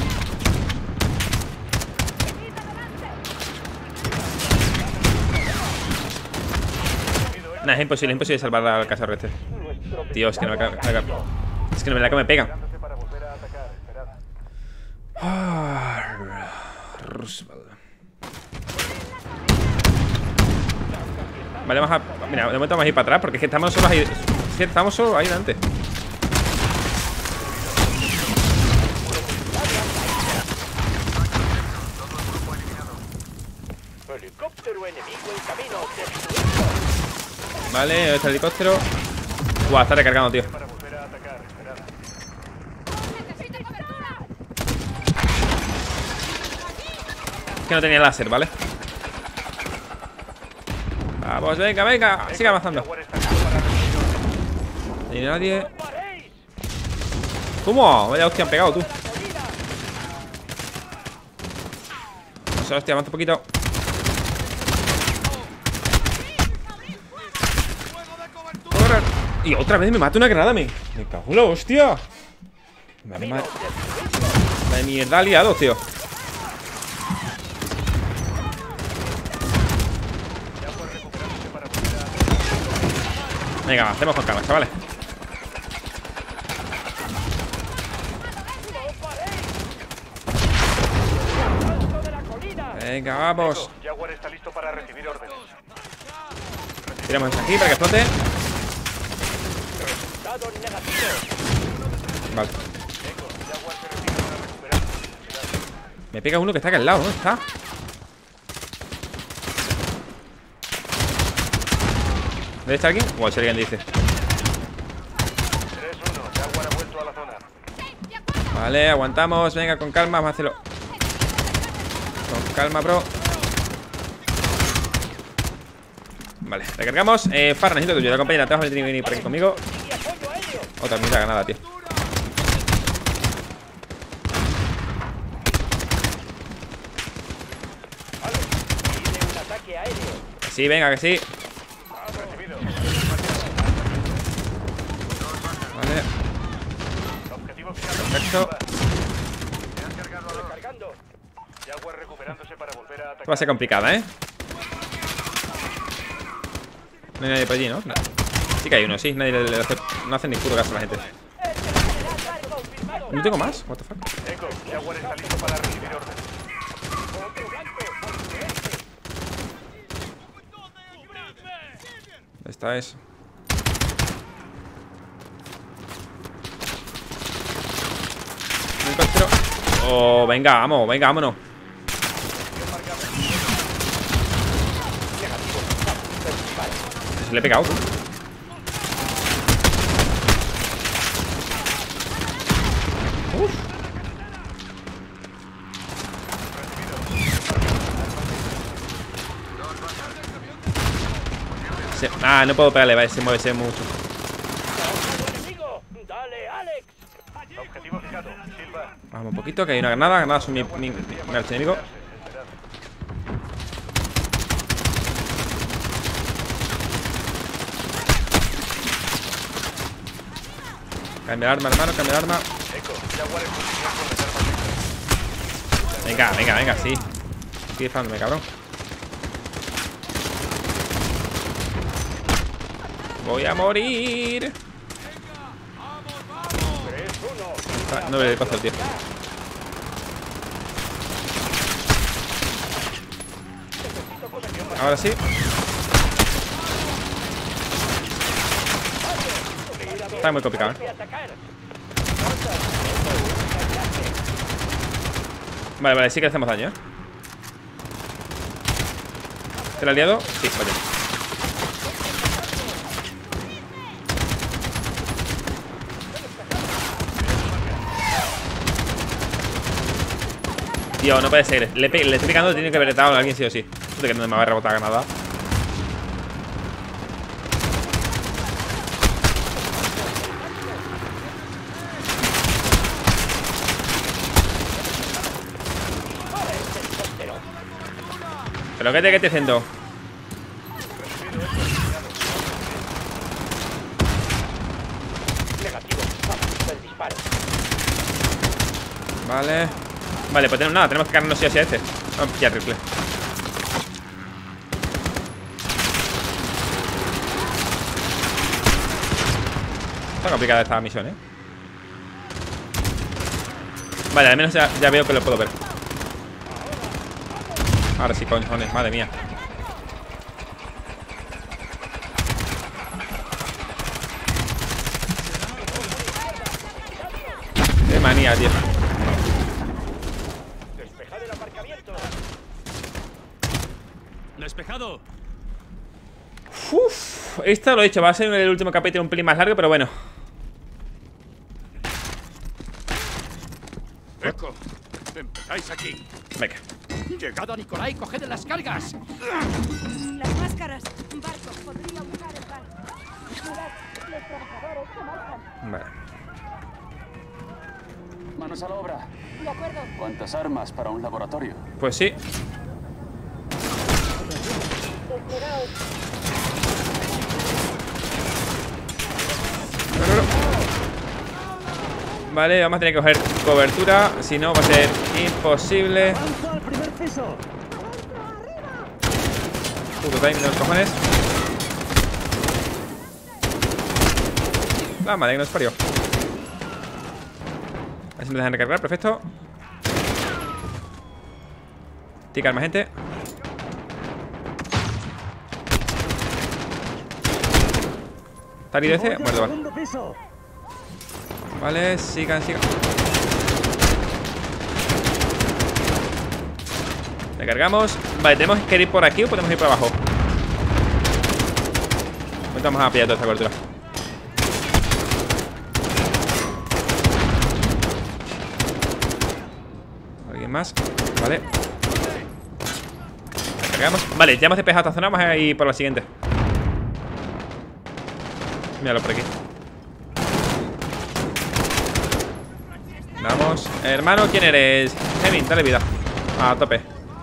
Nah, es imposible, es imposible salvar al cazador este. Tío, es que no me cae. Es que no me la que me pegan. Ah, Roosevelt. Vale, vamos a... Mira, de momento vamos a ir para atrás porque es que estamos solos ahí. Es que estamos solos ahí delante. Helicóptero enemigo en camino. Vale, ¿dónde está el helicóptero? Buah, está recargando, tío. Es que no tenía láser, ¿vale? Vamos, venga, venga. Sigue avanzando. No hay nadie. ¿Cómo? Vaya hostia, han pegado, tú. O sea, hostia, avanza un poquito. Correr. Y otra vez me mata una granada, me. Me cago en la hostia. Me ma... La mierda ha liado, tío. Venga, hacemos con calma, chavales. Venga, vamos. Jaguar está listo para recibir órdenes. Tiramos esto aquí para que explote. Vale. Me pega uno que está aquí al lado, ¿dónde está? ¿Dónde está alguien? O si alguien dice. Vale, aguantamos. Venga, con calma, vamos a hacerlo. Con calma, bro. Vale, recargamos. Eh, Farra, necesito que tu ayuda, compañera. Te vas a venir por aquí conmigo. Otra mira ganada, tío. Que sí, venga, que sí. Vale. Perfecto. Va a ser complicada, ¿eh? No hay nadie por allí, ¿no? No. Sí que hay uno, sí. Nadie le, le hace, no hace ni puro caso a la gente. ¿No tengo más? What the fuck? Echo, Jaguar está listo para recibir órdenes. ¿Dónde está eso? Un helicóptero. Oh, venga, vamos, venga, vámonos. Se le he pegado, tú. Uf. Se... Ah, no puedo pegarle, vale, se mueve, se mueve mucho. Vamos un poquito, que hay una granada. Granadas son mi, mi, mi archienemigo. Cambia el arma, hermano, cambia el arma. Venga, venga, venga, sí. Estoy disparándome, cabrón. Voy a morir. Ah, no le paso el tío. Ahora sí. Está muy complicado, ¿eh? Vale, vale, sí que le hacemos daño, ¿eh? ¿El aliado? Sí, vale. Tío, no puede ser. Le, le estoy picando, tiene que haber retado a alguien sí o sí. No sé que no me va a rebotar nada. ¿Pero qué te, qué te haciendo? Vale. Vale, pues tenemos nada, tenemos que cargarnos sí hacia este. Vamos a pillar triple. Está complicada esta misión, ¿eh? Vale, al menos ya, ya veo que lo puedo ver. Ahora sí, cojones, madre mía. Qué manía, tío. Despejad el aparcamiento. Despejado. Uf, esto lo he dicho, va a ser el último capítulo un pelín más largo, pero bueno. Echo, empezáis aquí. Venga. Llegado a Nicolai, coged las cargas. Las máscaras. Barco, podría usar el barco. Mirad, los trabajadores se marchan. Vale. Manos a la obra. De acuerdo. ¿Cuántas armas para un laboratorio? Pues sí. Esperaos. Vale, vamos a tener que coger cobertura. Si no, va a ser imposible. ¡Al primer piso! Puto timing de los cojones. La madre que nos parió. A ver si me dejan recargar, perfecto. Tiene más gente. ¿Está herido ese? Muerto, vale. Vale, sigan, sigan. Recargamos. Vale, tenemos que ir por aquí o podemos ir por abajo. Vamos a pillar toda esta cobertura. ¿Alguien más? Vale. Recargamos. Vale, ya hemos despejado esta zona. Vamos a ir por la siguiente. Míralo por aquí. Vamos. Hermano, ¿quién eres? Heming, dale vida. A tope.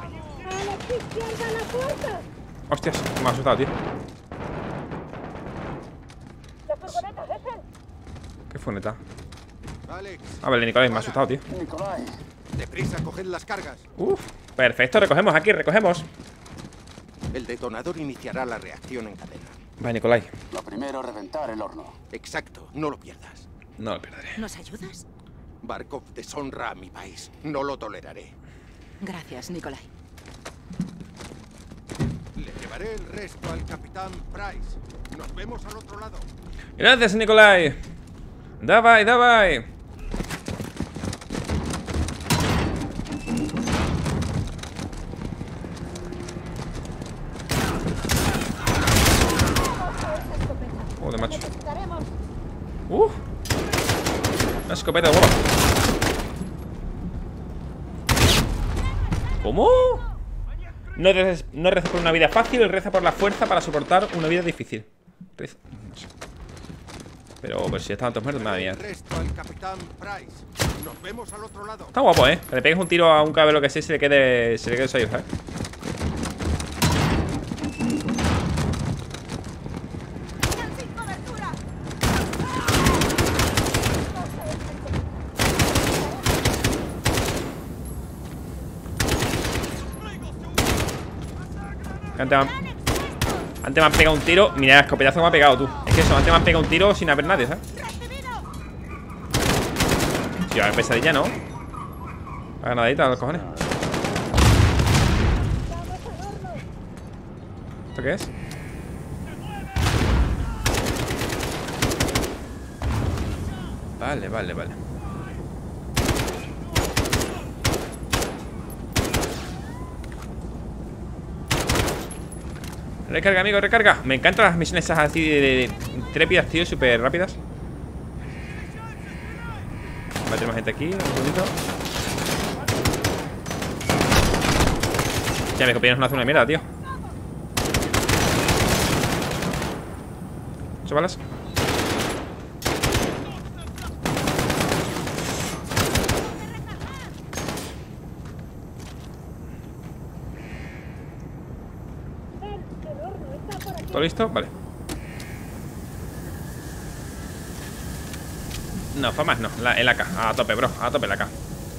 Hostias, me ha asustado, tío. ¿Qué furgoneta? A ver, Nicolai, me ha asustado, tío. Deprisa, coged las cargas. Uf, perfecto, recogemos aquí, recogemos. El detonador iniciará la reacción en cadena. Vale, Nicolai. Lo primero, reventar el horno. Exacto, no lo pierdas. No lo perderé. ¿Nos ayudas? Barkov deshonra a mi país. No lo toleraré. Gracias, Nikolai. Le llevaré el resto al capitán Price. Nos vemos al otro lado. Gracias, Nicolai. Davai, davai. Joder, macho. Uh. Una escopeta guapa. ¿Cómo? No reces, no reza por una vida fácil, reza por la fuerza para soportar una vida difícil. Reza. No sé. Pero pues si estaban todos muertos, madre mía. Nos vemos al otro lado. Está guapo, eh. Que le pegues un tiro a un cabrón, lo que sea, y se le quede. Se le quede eso, ¿sabes? Antes me, han, antes me han pegado un tiro. Mira el escopetazo que me ha pegado, tú. Es que eso, antes me han pegado un tiro sin haber nadie, ¿sabes? Tío, a ver, pesadilla, ¿no? La granadita, los cojones. ¿Esto qué es? Vale, vale, vale. Recarga, amigo, recarga. Me encantan las misiones esas así de, de, de trépidas, tío, súper rápidas. Vale, tenemos gente aquí, un segundito. Ya, mis compañeros no hacen una mierda, tío. ¿Ocho balas? ¿Todo listo? Vale. No, famas no, la, el A K, a tope, bro, a tope el A K.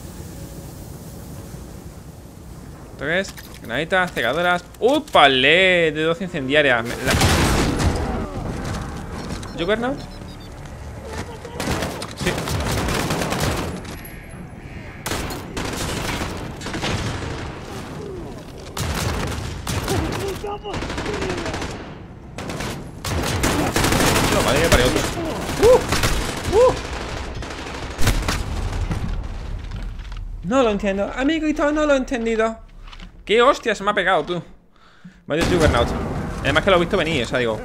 ¿Esto qué es? Granaditas, cegadoras. ¡Upale! De doce incendiarias. La... ¿Juggernaut? Sí. No, madre mía, para otro. ¡Uh! ¡Uh! No lo entiendo, amiguito, no lo he entendido. ¿Qué hostia se me ha pegado, tú? Me ha dicho Juggernaut. Además que lo he visto venir, o sea, digo.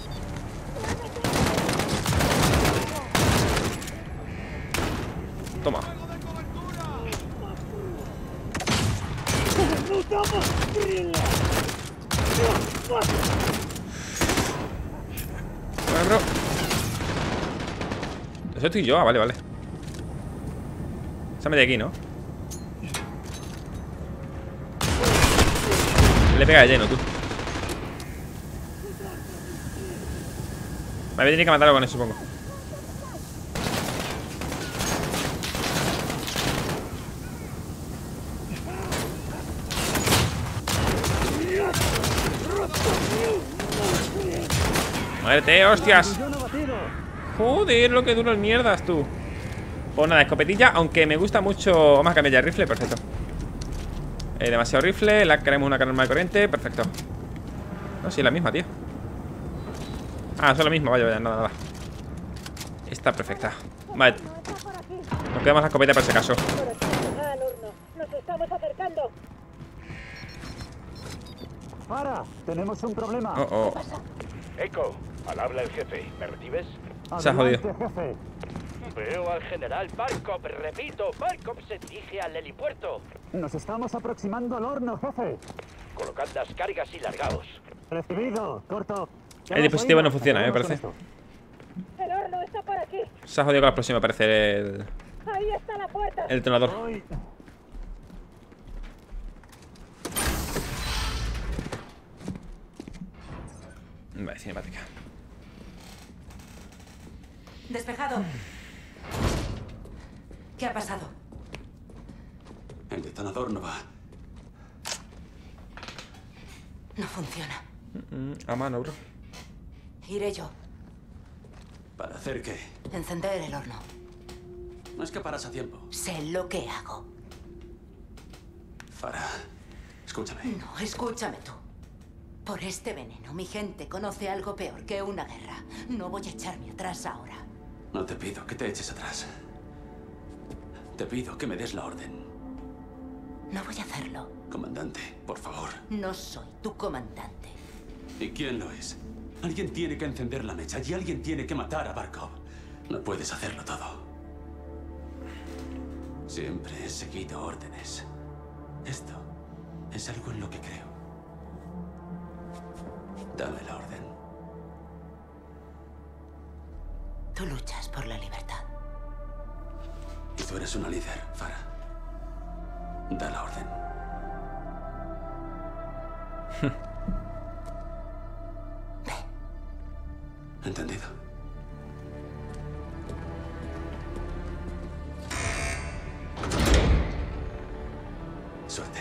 Toma. Vale, bro. Eso estoy yo, ah, vale, vale. Sáme de aquí, ¿no? Le pega de lleno, tú. Me voy a tener que matarlo con eso, supongo. ¡Muérete, hostias! Joder, lo que duro el mierdas, tú. Pues nada, escopetilla, aunque me gusta mucho. Vamos a cambiar ya el rifle, perfecto. eh, Demasiado rifle, la queremos una normal corriente, perfecto. No, sí, la misma, tío. Ah, son la misma, vaya, vaya, nada, nada. Está perfecta. Vale. Nos quedamos la escopeta por si acaso. Nos estamos acercando. Para, tenemos un problema. Oh, oh. Echo, al habla el jefe. ¿Me recibes? Se ha jodido. Jefe. Veo al general Barkov, repito, Barkov se dirige al helipuerto. Nos estamos aproximando al horno, jefe. Colocad las cargas y largaos. Recibido, corto. El dispositivo no funciona, me parece. El horno está por aquí. Se ha jodido con la explosión, me parece el... Ahí está la puerta. El detonador. Vale, cinemática. Despejado. ¿Qué ha pasado? El detonador no va. No funciona. Mm, a mano, bro. Iré yo. ¿Para hacer qué? Encender el horno. No escaparás a tiempo. Sé lo que hago. Farah, escúchame. No, escúchame tú. Por este veneno, mi gente conoce algo peor que una guerra. No voy a echarme atrás ahora. No te pido que te eches atrás. Te pido que me des la orden. No voy a hacerlo. Comandante, por favor. No soy tu comandante. ¿Y quién lo es? Alguien tiene que encender la mecha y alguien tiene que matar a Barkov. No puedes hacerlo todo. Siempre he seguido órdenes. Esto es algo en lo que creo. Dame la orden. Tú luchas por la libertad. Y tú eres una líder, Farah. Da la orden. ¿Entendido? Suerte.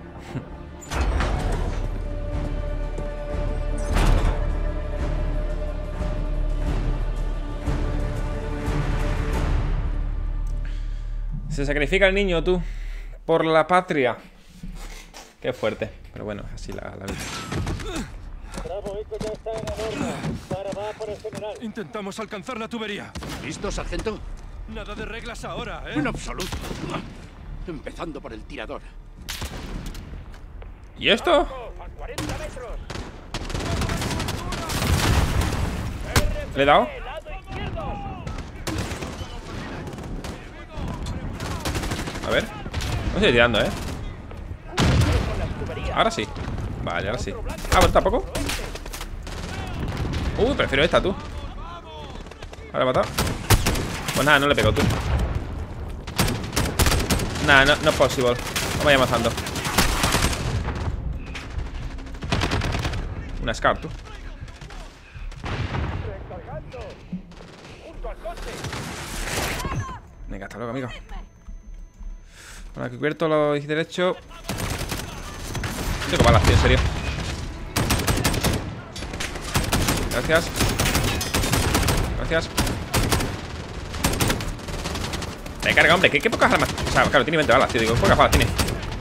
Se sacrifica el niño, tú. Por la patria. Qué fuerte. Pero bueno, así la, la vida. Bravo, esto ya está en el horno. Para va por el general. Intentamos alcanzar la tubería. ¿Listo, sargento? Nada de reglas ahora, ¿eh? En absoluto. Empezando por el tirador. ¿Y esto? A cuarenta metros. ¿Le he dado? Lado izquierdo. A ver. No estoy tirando, ¿eh? Ahora sí. Vale, ahora sí. Ah, pues tampoco. Uh, prefiero esta, tú. Ahora he matado. Pues nada, no le pego, tú. Nada, no, no es posible. Vamos a ir avanzando. Una Scar, tú. Venga, hasta luego, amigo. Bueno, aquí cubierto lo derecho. Tengo balas, tío, en serio. Gracias. Gracias. Me carga, hombre. ¿Qué, qué pocas armas? O sea, claro, tiene veinte balas, tío. Digo, pocas balas tiene.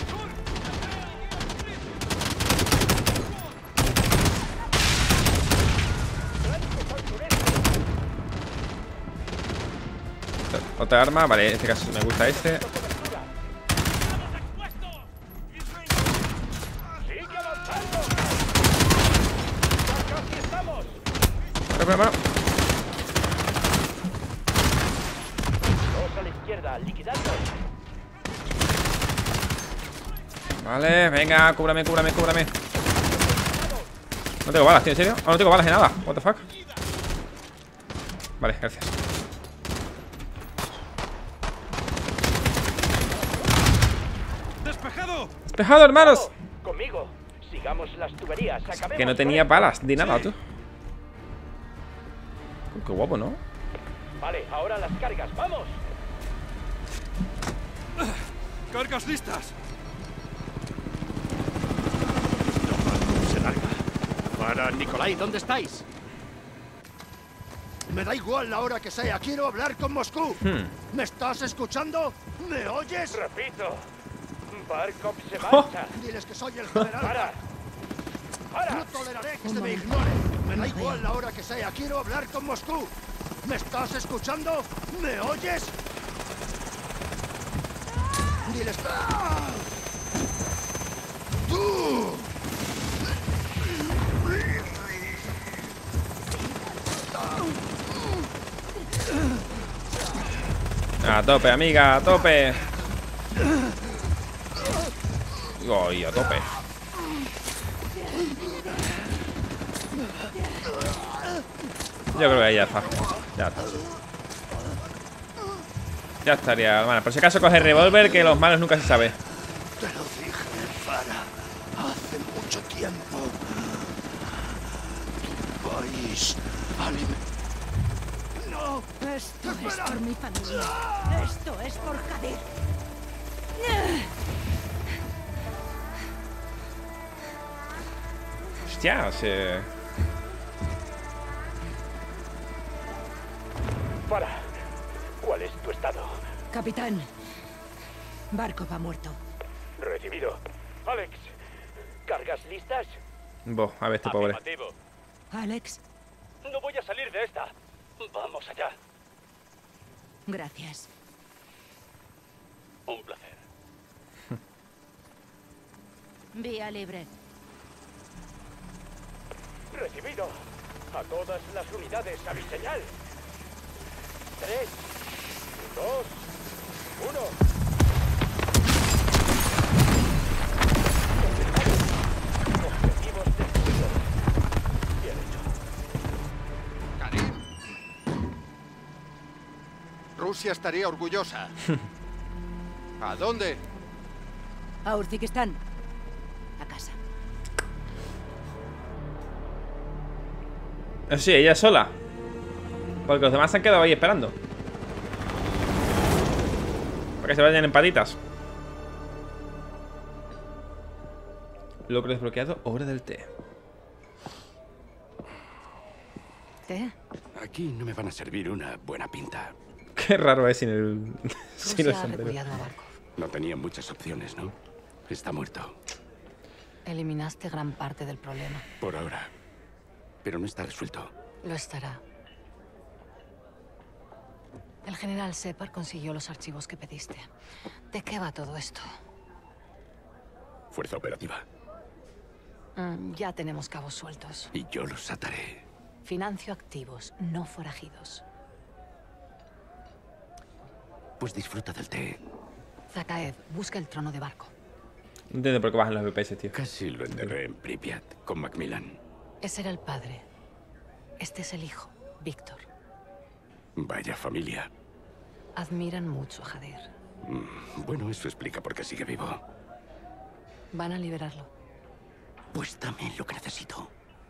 Otra arma. Vale, en este caso me gusta este. Bueno, bueno. Dos a la izquierda, liquidando. Vale, venga, cúbrame, cúbrame, cúbrame. No tengo balas, tío, ¿en serio? Oh, no tengo balas de nada. What the fuck. Vale, gracias. ¡Despejado! ¡Despejado, hermanos! Conmigo. Sigamos las tuberías. Acabemos Que no tenía balas de nada, tú. Qué guapo, ¿no? Vale, ahora las cargas. ¡Vamos! ¡Cargas listas! Se larga. Para Nikolai, ¿dónde estáis? Me da igual la hora que sea, quiero hablar con Moscú. Hmm. ¿Me estás escuchando? ¿Me oyes? Repito. Barkov se marcha. Diles que soy el general. ¡Para! ¡Para! No toleraré que se me ignore. Me da igual la hora que sea, quiero hablar con Moscú. ¿Me estás escuchando? ¿Me oyes? Diles... ¡Ah! ¡Tú! A tope, amiga, a tope. Uy, a tope. Yo creo que ahí ya está. Ya está. Ya estaría, hermano. Por si acaso coge el revólver, que los malos nunca se sabe. Te lo dije, Farah, hace mucho tiempo. Tu país alimenta. ¡No! Esto es por mi familia. Esto es por Hadir. Hostia, o sea... Farah, ¿cuál es tu estado? Capitán, Barkov ha muerto. Recibido. Alex, ¿cargas listas? Bo, a ver este pobre. Afirmativo. Alex, No voy a salir de esta. Vamos allá. gracias. Un placer. Vía libre. Recibido. A todas las unidades, a mi señal. Tres, dos, uno. Objetivos destruidos. Bien hecho. Karim. Rusia estaría orgullosa. ¿A dónde? A Uzbekistán. A casa. Sí, ella sola. Porque los demás se han quedado ahí esperando. Para que se vayan en patitas. Logro desbloqueado, hora del té. ¿Té? Aquí no me van a servir una buena pinta. Qué raro es sin el... sin el Rusia ha sombrero. repudiado a Barkov. No tenía muchas opciones, ¿no? Está muerto. Eliminaste gran parte del problema. Por ahora. Pero no está resuelto. Lo estará. El general Separ consiguió los archivos que pediste. ¿De qué va todo esto? Fuerza operativa. Mm, ya tenemos cabos sueltos. Y yo los ataré. Financio activos, no forajidos. Pues disfruta del té. Zakaev, busca el trono de Barco. No entiendo por qué bajan los B P S, tío. Casi lo enterré en Pripyat con Macmillan. Ese era el padre. Este es el hijo, Víctor. Vaya familia. Admiran mucho a Hadir. Mm, Bueno, eso explica por qué sigue vivo. Van a liberarlo. Pues dame lo que necesito.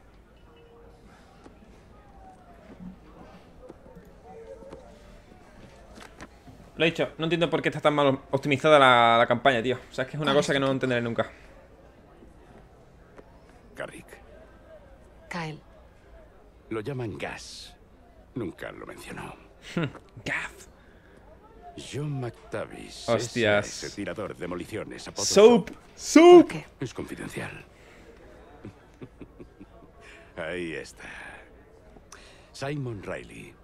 Lo he dicho, no entiendo por qué está tan mal optimizada la, la campaña, tío. O sea, es que es una cosa que no entenderé nunca. Carrick. Kyle. Lo llaman Gas. Nunca lo mencionó. Gas. John McTavish. Hostias. Ese tirador de demoliciones. apodo Soap. Soap. Es confidencial. Ahí está. Simon Riley.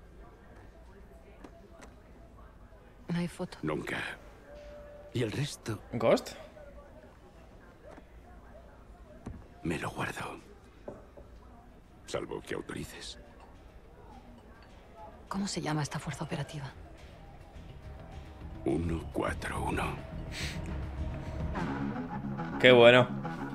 No hay foto. Nunca. ¿Y el resto? ¿Ghost? Me lo guardo. Salvo que autorices. ¿Cómo se llama esta fuerza operativa? uno cuatro uno. Qué bueno.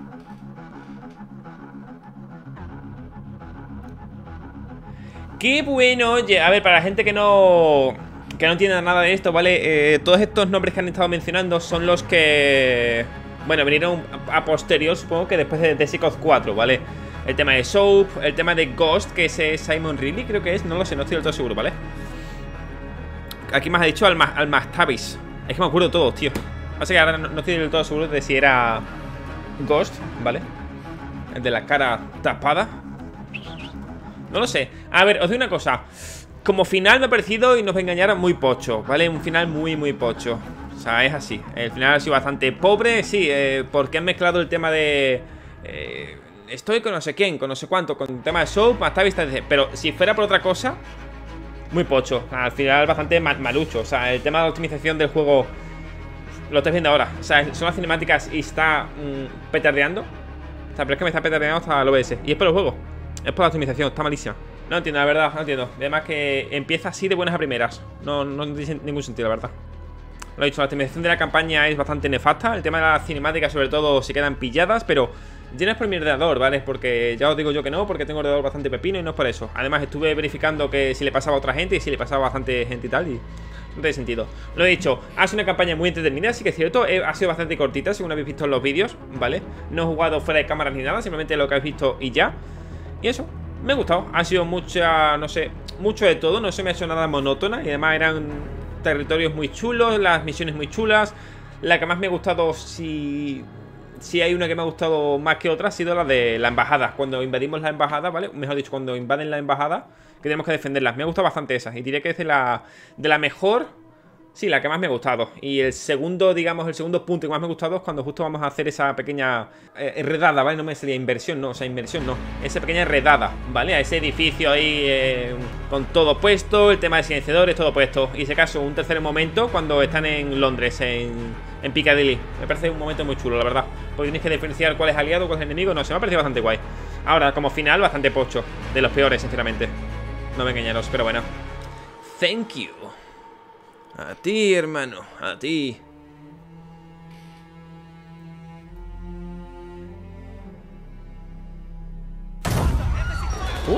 Qué bueno. Oye, a ver, para la gente que no... que no entienda nada de esto, ¿vale? Eh, todos estos nombres que han estado mencionando son los que... bueno, vinieron a posterior, supongo que después de, de Seikoth cuatro, ¿vale? El tema de Soap, el tema de Ghost, que ese es Simon Riley, creo que es. No lo sé, no estoy del todo seguro, ¿vale? Aquí me has dicho al, al McTavish. Es que me acuerdo de todos, tío. Así que ahora no, no estoy del todo seguro de si era Ghost, ¿vale? El de la cara tapada. No lo sé. A ver, os digo una cosa. Como final me ha parecido, y no os voy a engañar, muy pocho, ¿vale? Un final muy, muy pocho. O sea, es así. El final ha sido bastante pobre, sí, eh, porque han mezclado el tema de... Eh, estoy con no sé quién, con no sé cuánto, con el tema de Soap, hasta vista, pero si fuera por otra cosa, muy pocho. Al final bastante mal, malucho. O sea, el tema de la optimización del juego lo estáis viendo ahora. O sea, son las cinemáticas y está mmm, petardeando. O sea, pero es que me está petardeando hasta el O B S. Y es por el juego, es por la optimización, está malísima. No entiendo, la verdad, no entiendo. Además que empieza así de buenas a primeras. No, no tiene ningún sentido, la verdad. Lo he dicho, la optimización de la campaña es bastante nefasta. El tema de las cinemáticas, sobre todo, se quedan pilladas, pero ya no es por mi ordenador, ¿vale? Porque ya os digo yo que no, porque tengo un ordenador bastante pepino y no es por eso. Además, estuve verificando que si le pasaba a otra gente y si le pasaba a bastante gente y tal. Y No tiene sentido. Lo he dicho, ha sido una campaña muy entretenida, sí que es cierto. eh, Ha sido bastante cortita, según habéis visto en los vídeos, ¿vale? No he jugado fuera de cámaras ni nada, simplemente lo que habéis visto y ya. Y eso, me ha gustado. Ha sido mucha, no sé, mucho de todo. No se me ha hecho nada monótona. Y además eran territorios muy chulos, las misiones muy chulas. La que más me ha gustado, si... Si hay una que me ha gustado más que otra, ha sido la de la embajada. Cuando invadimos la embajada, ¿vale? Mejor dicho, cuando invaden la embajada, que tenemos que defenderlas. Me ha gustado bastante esa. Y diré que es de la, de la mejor... Sí, la que más me ha gustado. Y el segundo, digamos, el segundo punto que más me ha gustado es cuando justo vamos a hacer esa pequeña eh, redada, ¿vale? No me salía inversión, no, o sea, inversión no. Esa pequeña redada, ¿vale? A ese edificio ahí eh, con todo puesto, el tema de silenciadores, todo puesto. Y si acaso, un tercer momento cuando están en Londres, en... En Piccadilly. Me parece un momento muy chulo, la verdad. Porque tenéis que diferenciar cuál es aliado, cuál es enemigo. No sé, me ha parecido bastante guay. Ahora, como final, bastante pocho. De los peores, sinceramente. No me engañaros, pero bueno. Thank you. A ti, hermano. A ti. Uh.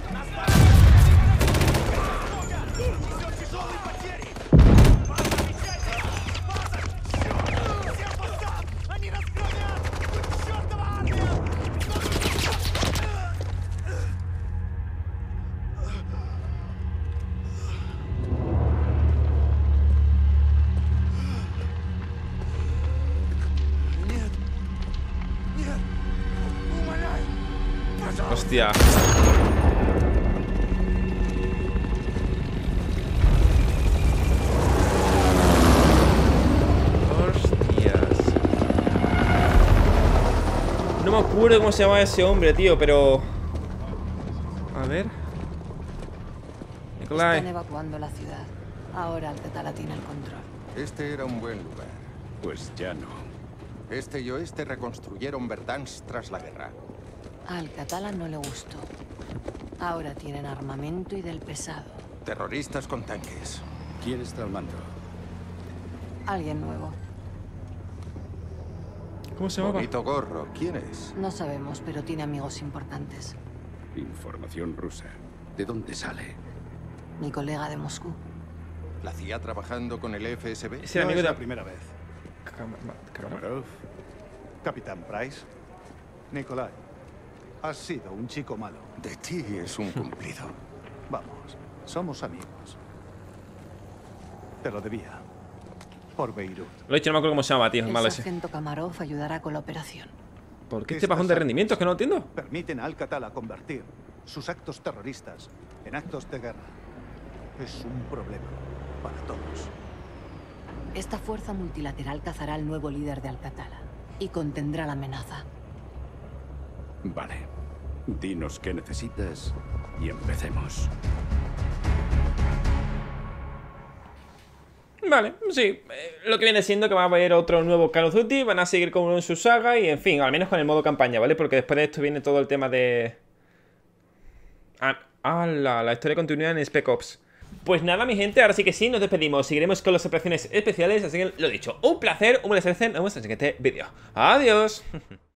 Hostia. Hostias. No me acuerdo cómo se llama ese hombre, tío, pero... A ver. Nikolai. Están evacuando la ciudad. Ahora Al-Qatala tiene el control. Este era un buen lugar. Pues ya no. Este y oeste reconstruyeron Verdansk tras la guerra. A Al-Qatala no le gustó. Ahora tienen armamento y del pesado. Terroristas con tanques. ¿Quién está al mando? Alguien nuevo. ¿Cómo se llama? Bonito gorro. ¿Quién es? No sabemos, pero tiene amigos importantes. Información rusa. ¿De dónde sale? Mi colega de Moscú. ¿La C I A trabajando con el F S B? Es el amigo es de la primera vez. Kamarov. Capitán Price. Nikolai. Has sido un chico malo. De ti es un cumplido. Vamos, somos amigos. Te lo debía. Por Beirut. Lo he dicho, no me acuerdo cómo se llama, tío. Es El malo ese. sargento Kamarov ayudará con la operación. ¿Por qué este bajón de rendimientos que no entiendo? Permiten a Al-Qatala convertir sus actos terroristas en actos de guerra. Es un problema para todos. Esta fuerza multilateral cazará al nuevo líder de Al-Qatala y contendrá la amenaza. Vale. Dinos qué necesitas y empecemos. Vale, sí. Eh, lo que viene siendo que va a haber otro nuevo Call of Duty. Van a seguir con uno en su saga y, en fin, al menos con el modo campaña, ¿vale? Porque después de esto viene todo el tema de... Ah, ah la, la historia continúa en Spec Ops. Pues nada, mi gente, ahora sí que sí, nos despedimos. Seguiremos con las operaciones especiales, así que lo dicho, un placer, un placer, nos vemos en el siguiente vídeo. Adiós.